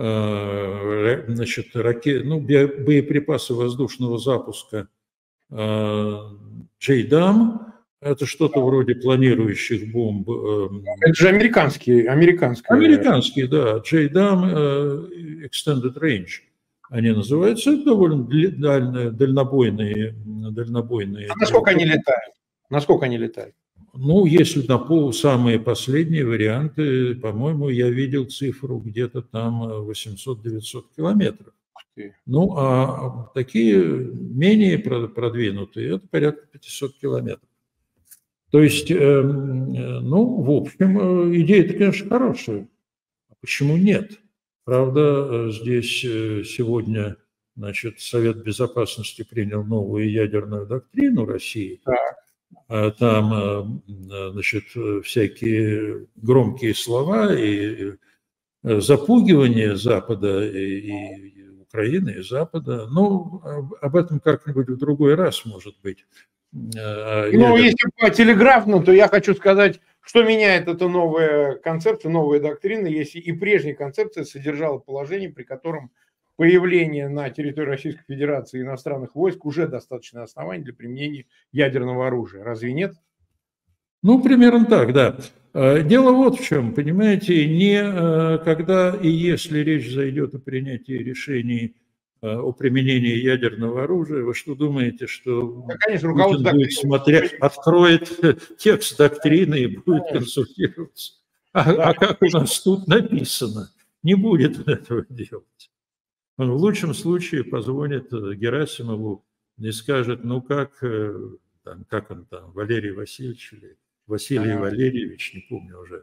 [SPEAKER 2] э, значит, ракет, ну, боеприпасы воздушного запуска э, Джейдам. Это что-то вроде планирующих бомб.
[SPEAKER 1] Это же американские, американские.
[SPEAKER 2] Американские, да. Джейдам Extended Range они называются. Это довольно дальние, дальнобойные. дальнобойные.
[SPEAKER 1] А насколько они летают? Насколько они летают?
[SPEAKER 2] Ну, если на пол самые последние варианты, по-моему, я видел цифру где-то там восемьсот-девятьсот километров. Ну, а такие менее продвинутые, это порядка пятьсот километров. То есть, ну, в общем, идея-то, конечно, хорошая. А почему нет? Правда, здесь сегодня, значит, Совет Безопасности принял новую ядерную доктрину России. Так. Там, значит, всякие громкие слова и запугивание Запада и Украины, и Запада. Ну, об этом как-нибудь в другой раз, может быть.
[SPEAKER 1] Ну, если по телеграфно, то я хочу сказать, что меняет эта новая концепция, новая доктрина, если и прежняя концепция содержала положение, при котором появление на территории Российской Федерации иностранных войск уже достаточное основание для применения ядерного оружия. Разве нет?
[SPEAKER 2] Ну, примерно так, да. Дело вот в чем, понимаете, не когда и если речь зайдет о принятии решений о применении ядерного оружия, вы что думаете, что да, конечно, Путин будет смотреть, откроет текст доктрины и будет консультироваться? А, да. а как у нас тут написано? Не будет этого делать. Он в лучшем случае позвонит Герасимову и скажет, ну как, там, как он там, Валерий Васильевич или Василий ага. Валерьевич, не помню уже,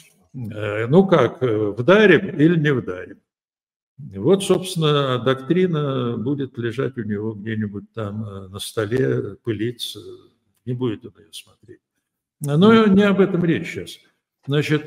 [SPEAKER 2] ну как, вдарим или не вдарим? Вот, собственно, доктрина будет лежать у него где-нибудь там на столе, пылиться, не будет он ее смотреть. Но не об этом речь сейчас. Значит,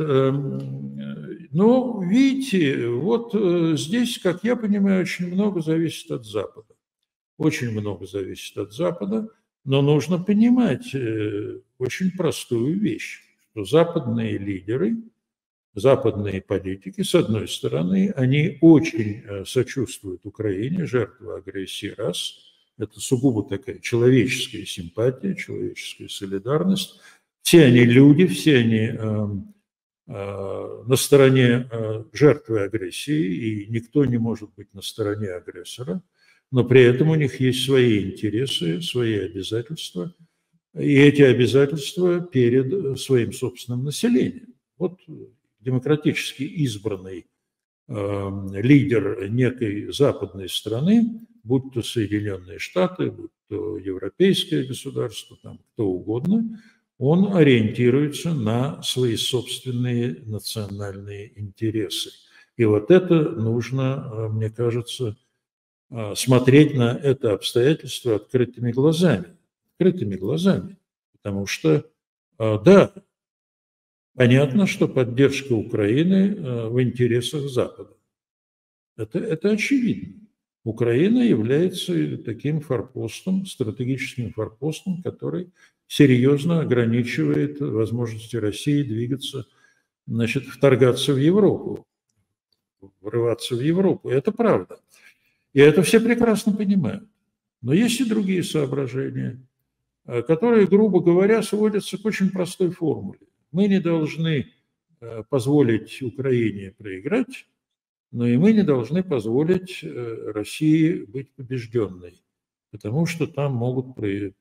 [SPEAKER 2] ну, видите, вот здесь, как я понимаю, очень много зависит от Запада. Очень много зависит от Запада, но нужно понимать очень простую вещь, что западные лидеры, западные политики, с одной стороны, они очень сочувствуют Украине, жертве агрессии, раз. Это сугубо такая человеческая симпатия, человеческая солидарность. Все они люди, все они э, э, на стороне э, жертвы агрессии, и никто не может быть на стороне агрессора, но при этом у них есть свои интересы, свои обязательства, и эти обязательства перед своим собственным населением. Вот демократически избранный лидер некой западной страны, будь то Соединенные Штаты, будь то европейское государство, там, кто угодно, он ориентируется на свои собственные национальные интересы. И вот это нужно, мне кажется, смотреть на это обстоятельство открытыми глазами. Открытыми глазами. Потому что, да, понятно, что поддержка Украины в интересах Запада. Это, это очевидно. Украина является таким форпостом, стратегическим форпостом, который серьезно ограничивает возможности России двигаться, значит, вторгаться в Европу, врываться в Европу. Это правда. И это все прекрасно понимают. Но есть и другие соображения, которые, грубо говоря, сводятся к очень простой формуле. Мы не должны позволить Украине проиграть, но и мы не должны позволить России быть побежденной, потому что там могут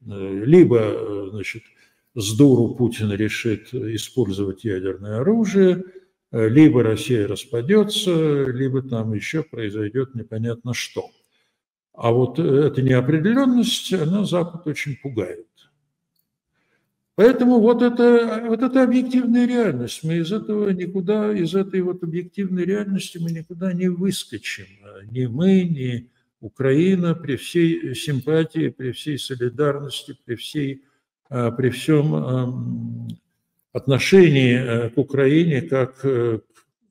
[SPEAKER 2] либо, значит, с дуру Путин решит использовать ядерное оружие, либо Россия распадется, либо там еще произойдет непонятно что. А вот эта неопределенность, она Запад очень пугает. Поэтому вот это, вот это объективная реальность. Мы из этого никуда, из этой вот объективной реальности мы никуда не выскочим. Ни мы, ни Украина, при всей симпатии, при всей солидарности, при, всей, при всем отношении к Украине как к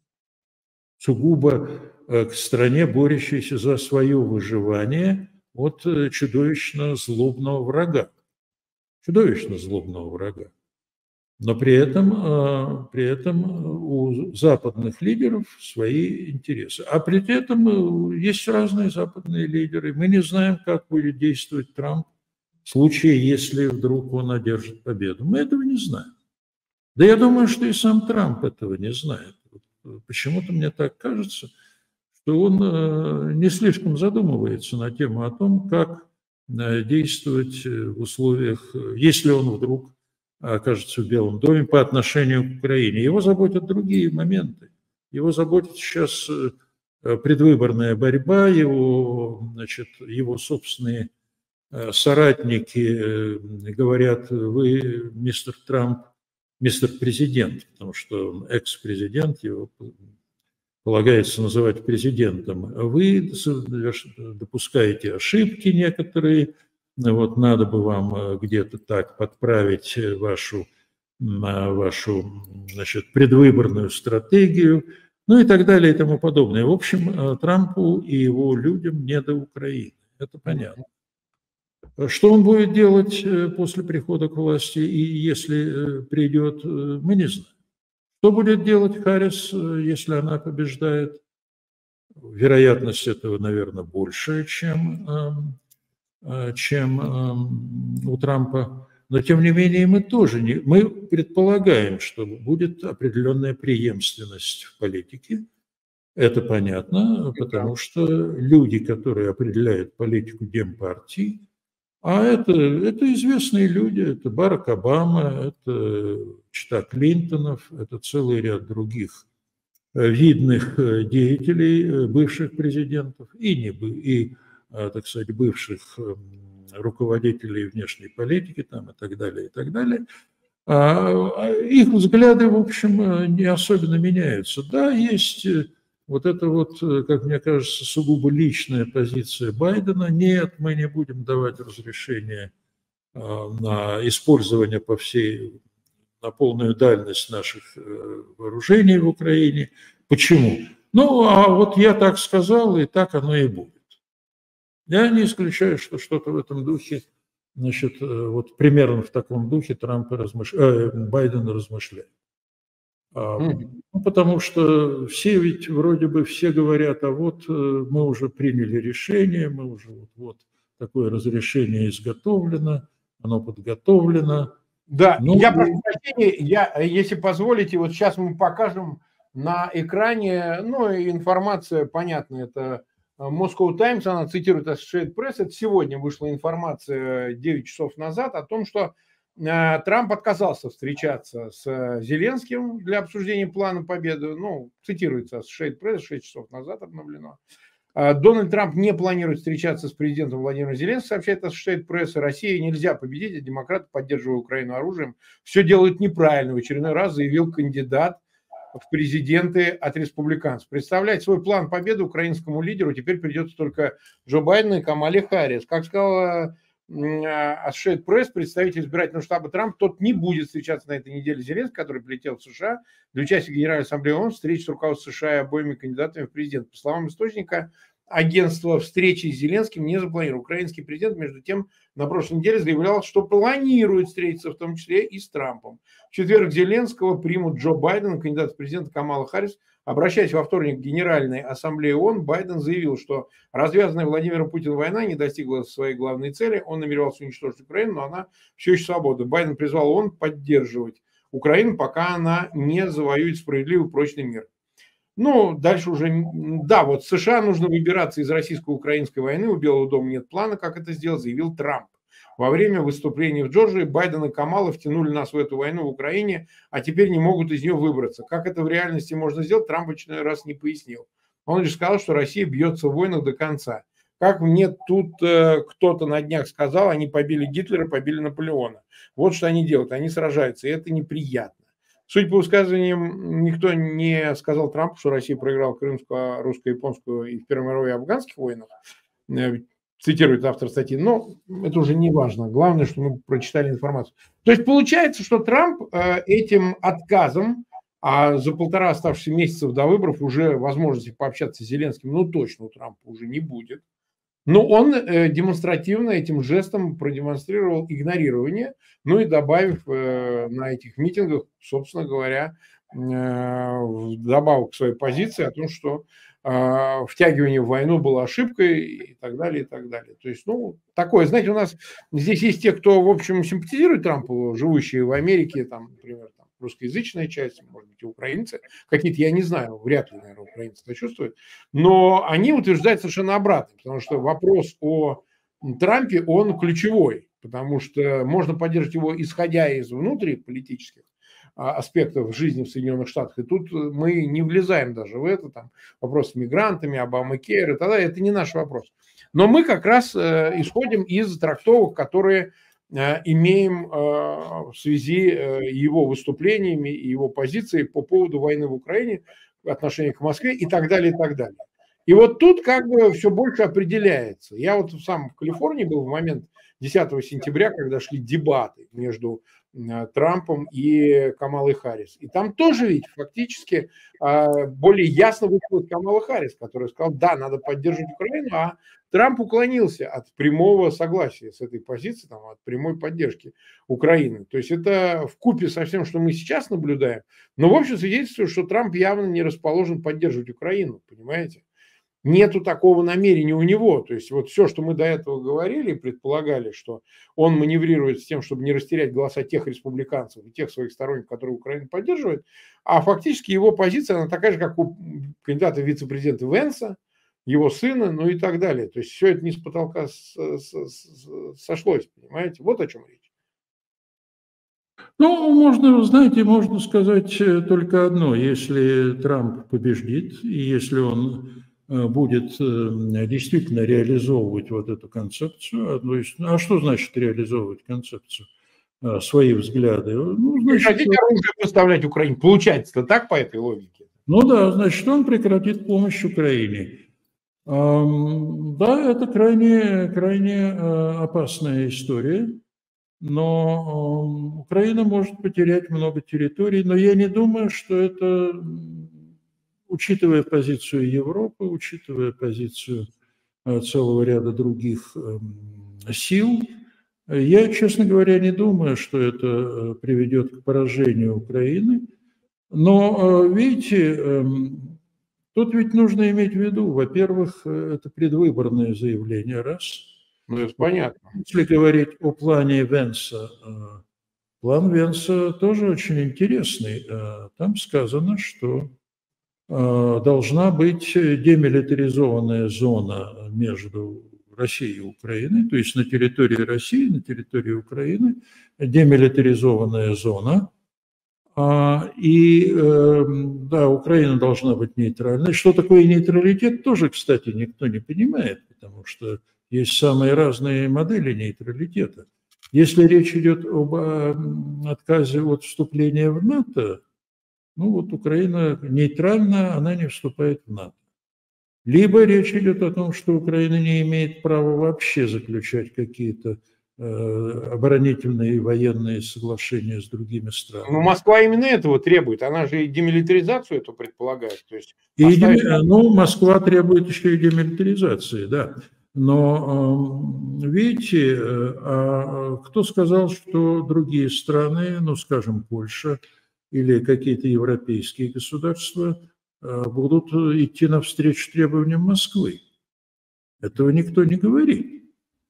[SPEAKER 2] сугубо к стране, борющейся за свое выживание от чудовищно злобного врага. Чудовищно злобного врага. Но при этом, при этом у западных лидеров свои интересы. А при этом есть разные западные лидеры. Мы не знаем, как будет действовать Трамп в случае, если вдруг он одержит победу. Мы этого не знаем. Да я думаю, что и сам Трамп этого не знает. Почему-то мне так кажется, что он не слишком задумывается на тему о том, как действовать в условиях, если он вдруг окажется в Белом доме по отношению к Украине. Его заботят другие моменты. Его заботит сейчас предвыборная борьба, его, значит, его собственные соратники говорят: вы, мистер Трамп, мистер президент, потому что он экс-президент, его полагается называть президентом, вы допускаете ошибки некоторые, вот надо бы вам где-то так подправить вашу, вашу, значит, предвыборную стратегию, ну и так далее и тому подобное. В общем, Трампу и его людям не до Украины, это понятно. Что он будет делать после прихода к власти и если придет, мы не знаем. Что будет делать Харрис, если она побеждает? Вероятность этого, наверное, больше, чем, чем у Трампа. Но, тем не менее, мы тоже не, мы предполагаем, что будет определенная преемственность в политике. Это понятно, потому что люди, которые определяют политику Демпартии, а это, это известные люди, это Барак Обама, это чета Клинтонов, это целый ряд других видных деятелей, бывших президентов и, не, и так сказать, бывших руководителей внешней политики там, и так далее, и так далее. А их взгляды, в общем, не особенно меняются. Да, есть вот это вот, как мне кажется, сугубо личная позиция Байдена. Нет, мы не будем давать разрешение на использование по всей, на полную дальность наших вооружений в Украине. Почему? Ну, а вот я так сказал, и так оно и будет. Я не исключаю, что что-то в этом духе, значит, вот примерно в таком духе Трамп размыш... э, Байден размышляет. Ну, потому что все ведь вроде бы все говорят, а вот мы уже приняли решение, мы уже вот, вот такое разрешение изготовлено, оно подготовлено.
[SPEAKER 1] Да,
[SPEAKER 2] ну,
[SPEAKER 1] я прошу прощения, я, если позволите, вот сейчас мы покажем на экране, ну, информация, понятно, это Moscow Times, она цитирует Associated Press, это сегодня вышла информация девять часов назад о том, что Трамп отказался встречаться с Зеленским для обсуждения плана победы. Ну, цитируется Associated Press, шесть часов назад обновлено. Дональд Трамп не планирует встречаться с президентом Владимиром Зеленским, сообщает Associated Press. России нельзя победить, а демократы, поддерживая Украину оружием, все делают неправильно. В очередной раз заявил кандидат в президенты от республиканцев. Представлять свой план победы украинскому лидеру теперь придется только Джо Байдену и Камале Харрис. Как сказала Associated Press, представитель избирательного штаба Трамп, тот не будет встречаться на этой неделе с Зеленским, который прилетел в США для участия в Генеральной Ассамблее ООН, встречи с руководством США и обоими кандидатами в президенты. По словам источника, агентство встречи с Зеленским не запланировало. Украинский президент, между тем, на прошлой неделе заявлял, что планирует встретиться в том числе и с Трампом. В четверг Зеленского примут Джо Байден, кандидат в президенты Камала Харрис. Обращаясь во вторник к Генеральной Ассамблее ООН, Байден заявил, что развязанная Владимиром Путиным война не достигла своей главной цели. Он намеревался уничтожить Украину, но она все еще свободна. Байден призвал ООН поддерживать Украину, пока она не завоюет справедливый прочный мир. Ну, дальше уже, да, вот США нужно выбираться из российско-украинской войны, у Белого дома нет плана, как это сделать, заявил Трамп. Во время выступления в Джорджии Байден и Камала втянули нас в эту войну в Украине, а теперь не могут из нее выбраться. Как это в реальности можно сделать, Трамп в очередной раз не пояснил. Он лишь сказал, что Россия бьется в войнах до конца. Как мне тут э, кто-то на днях сказал, они побили Гитлера, побили Наполеона. Вот что они делают, они сражаются, и это неприятно. Судя по высказываниям, никто не сказал Трампу, что Россия проиграла крымскую, русско-японскую и в Первой мировой и афганских войнах. Цитирует автор статьи, но это уже не важно. Главное, что мы прочитали информацию. То есть получается, что Трамп этим отказом, а за полтора оставшихся месяцев до выборов уже возможности пообщаться с Зеленским, ну точно у Трампа уже не будет. Но он демонстративно этим жестом продемонстрировал игнорирование, ну и добавив на этих митингах, собственно говоря, добавок к своей позиции о том, что втягивание в войну было ошибкой и так далее, и так далее. То есть, ну, такое, знаете, у нас здесь есть те, кто, в общем, симпатизирует Трампу, живущие в Америке, там, например, там, русскоязычная часть, может быть, и украинцы, какие-то, я не знаю, вряд ли, наверное, украинцы это чувствуют, но они утверждают совершенно обратно, потому что вопрос о Трампе, он ключевой, потому что можно поддерживать его, исходя из внутриполитических аспектов жизни в Соединенных Штатах. И тут мы не влезаем даже в это, там, вопрос с мигрантами, Обама-Кейр и так далее. Это не наш вопрос. Но мы как раз э, исходим из трактовок, которые э, имеем э, в связи э, его выступлениями и его позицией по поводу войны в Украине, отношения к Москве и так далее, и так далее. И вот тут как бы все больше определяется. Я вот сам в Калифорнии был в момент десятого сентября, когда шли дебаты между Трампом и Камалой Харрис. И там тоже ведь фактически более ясно высказалась Камала Харрис, которая сказала, да, надо поддерживать Украину, а Трамп уклонился от прямого согласия с этой позицией, там, от прямой поддержки Украины. То есть это вкупе со всем, что мы сейчас наблюдаем, но в общем свидетельствует, что Трамп явно не расположен поддерживать Украину, понимаете? Нету такого намерения у него. То есть вот все, что мы до этого говорили, предполагали, что он маневрирует с тем, чтобы не растерять голоса тех республиканцев и тех своих сторонников, которые Украину поддерживают, а фактически его позиция, она такая же, как у кандидата в вице-президента Венса, его сына, ну и так далее. То есть все это не с потолка с, с, с, сошлось, понимаете? Вот о чем речь.
[SPEAKER 2] Ну, можно, знаете, можно сказать только одно. Если Трамп побеждит, и если он будет действительно реализовывать вот эту концепцию. То есть, а что значит реализовывать концепцию? Свои взгляды. Ну, значит,
[SPEAKER 1] хотите оружие поставлять Украине? Получается-то так по этой логике?
[SPEAKER 2] Ну да, значит, он прекратит помощь Украине. Да, это крайне, крайне опасная история, но Украина может потерять много территорий, но я не думаю, что это... Учитывая позицию Европы, учитывая позицию целого ряда других сил, я, честно говоря, не думаю, что это приведет к поражению Украины. Но, видите, тут ведь нужно иметь в виду, во-первых, это предвыборное заявление, раз.
[SPEAKER 1] Ну, это понятно.
[SPEAKER 2] Если говорить о плане Венса, план Венса тоже очень интересный. Там сказано, что должна быть демилитаризованная зона между России и Украины, то есть на территории России, на территории Украины, демилитаризованная зона. И, да, Украина должна быть нейтральной. Что такое нейтралитет, тоже, кстати, никто не понимает, потому что есть самые разные модели нейтралитета. Если речь идет об отказе от вступления в НАТО, ну вот Украина нейтральна, она не вступает в НАТО. Либо речь идет о том, что Украина не имеет права вообще заключать какие-то э, оборонительные и военные соглашения с другими странами.
[SPEAKER 1] Ну, Москва именно этого требует. Она же и демилитаризацию это предполагает. То есть
[SPEAKER 2] и
[SPEAKER 1] оставить...
[SPEAKER 2] деми... Ну, Москва требует еще и демилитаризации, да. Но, видите, а кто сказал, что другие страны, ну, скажем, Польша или какие-то европейские государства, будут идти навстречу требованиям Москвы? Этого никто не говорит.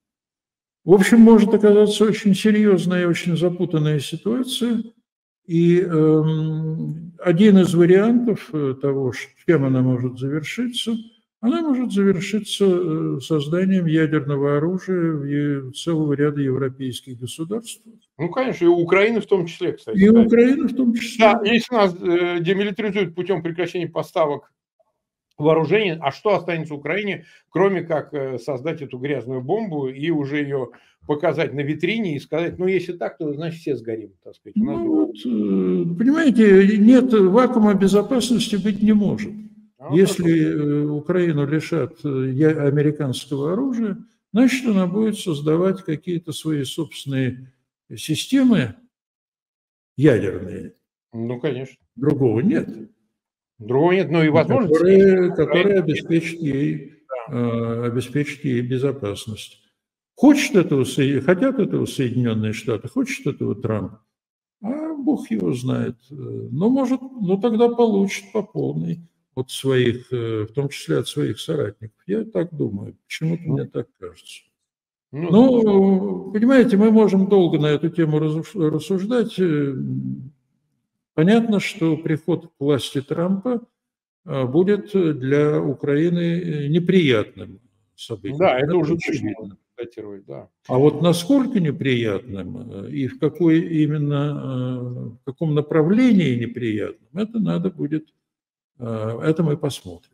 [SPEAKER 2] В общем, может оказаться очень серьезная и очень запутанная ситуация. И э, один из вариантов того, чем она может завершиться, она может завершиться созданием ядерного оружия целого ряда европейских государств.
[SPEAKER 1] Ну, конечно, и у Украины в том числе, кстати.
[SPEAKER 2] И у Украины в том числе.
[SPEAKER 1] Да, если нас э, демилитаризуют путем прекращения поставок вооружений, а что останется Украине, кроме как э, создать эту грязную бомбу и уже ее показать на витрине и сказать, ну, если так, то, значит, все сгорим, так сказать. У нас
[SPEAKER 2] ну, вот, э, понимаете, нет, вакуума безопасности быть не может. А Если Украину лишат американского оружия, значит, она будет создавать какие-то свои собственные системы ядерные.
[SPEAKER 1] Ну, конечно.
[SPEAKER 2] Другого нет.
[SPEAKER 1] Другого нет, но и возможности.
[SPEAKER 2] Которые, которые обеспечат, ей, да. обеспечат ей безопасность. Хочет этого, хотят этого Соединенные Штаты, хочет этого Трамп, а Бог его знает. Но может, ну тогда получит по полной. От своих, в том числе от своих соратников. Я так думаю. Почему-то мне так кажется. Ну, ну, понимаете, мы можем долго на эту тему рассуждать. Понятно, что приход к власти Трампа будет для Украины неприятным событием.
[SPEAKER 1] Да, это, это уже очевидно. Да.
[SPEAKER 2] А вот насколько неприятным и в какой именно, в каком направлении неприятным, это надо будет это мы посмотрим.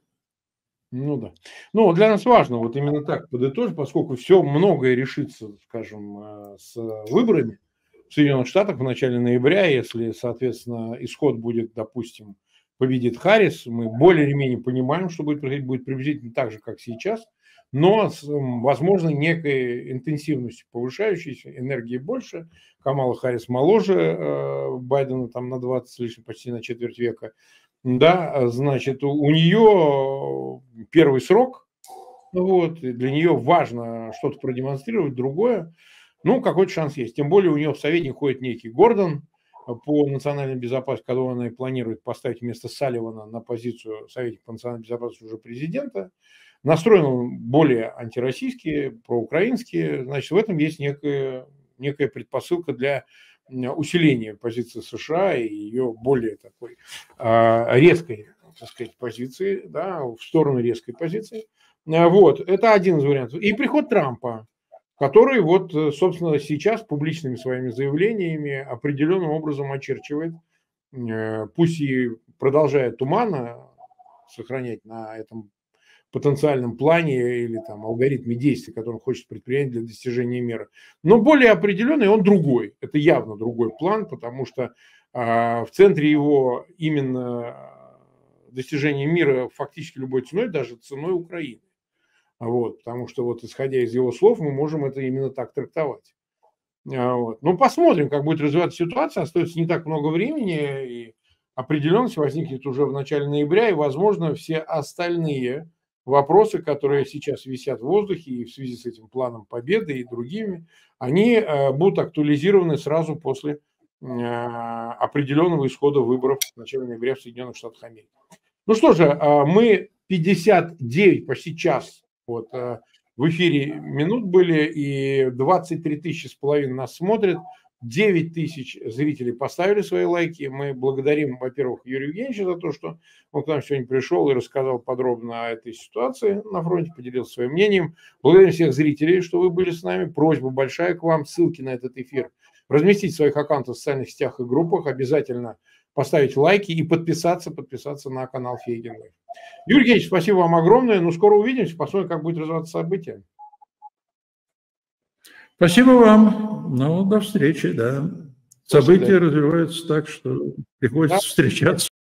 [SPEAKER 1] Ну да. Ну, для нас важно вот именно так подытожить, поскольку все многое решится, скажем, с выборами в Соединенных Штатах в начале ноября, если, соответственно, исход будет, допустим, победит Харрис, мы более или менее понимаем, что будет происходить, будет приблизительно так же, как сейчас, но с, возможно, некой интенсивностью повышающейся, энергии больше. Камала Харрис моложе э, Байдена там на двадцать с лишним, почти на четверть века. Да, значит, у нее первый срок, вот, и для нее важно что-то продемонстрировать, другое, ну, какой-то шанс есть. Тем более у нее в Совете ходит некий Гордон по национальной безопасности, когда она и планирует поставить вместо Салливана на позицию советника по национальной безопасности уже президента. Настроен он более антироссийский, проукраинский, значит, в этом есть некая, некая предпосылка для усиление позиции США и ее более такой э, резкой, так сказать, позиции, да, в сторону резкой позиции. Вот, это один из вариантов. И приход Трампа, который вот, собственно, сейчас публичными своими заявлениями определенным образом очерчивает, э, пусть и продолжает туманно сохранять на этом потенциальном плане или там алгоритме действий, который он хочет предпринять для достижения мира. Но более определенный он другой. Это явно другой план, потому что э, в центре его именно достижение мира фактически любой ценой, даже ценой Украины. Вот, потому что вот исходя из его слов мы можем это именно так трактовать. Вот. Ну, посмотрим, как будет развиваться ситуация. Остается не так много времени, и определенность возникнет уже в начале ноября, и, возможно, все остальные вопросы, которые сейчас висят в воздухе и в связи с этим планом победы и другими, они будут актуализированы сразу после определенного исхода выборов в начале ноября в Соединенных Штатах Америки. Ну что же, мы пятьдесят девять, почти час вот, в эфире минут были, и двадцать три тысячи с половиной нас смотрят. девять тысяч зрителей поставили свои лайки. Мы благодарим, во-первых, Юрия Евгеньевича за то, что он к нам сегодня пришел и рассказал подробно о этой ситуации на фронте, поделился своим мнением. Благодарим всех зрителей, что вы были с нами. Просьба большая к вам. Ссылки на этот эфир разместить в своих аккаунтах в социальных сетях и группах. Обязательно поставить лайки и подписаться, подписаться на канал Фейгин Лайф. Юрий Евгеньевич, спасибо вам огромное. Ну, скоро увидимся, посмотрим, как будет развиваться события.
[SPEAKER 2] Спасибо вам. Ну, до встречи, да. События развиваются так, что приходится да. встречаться.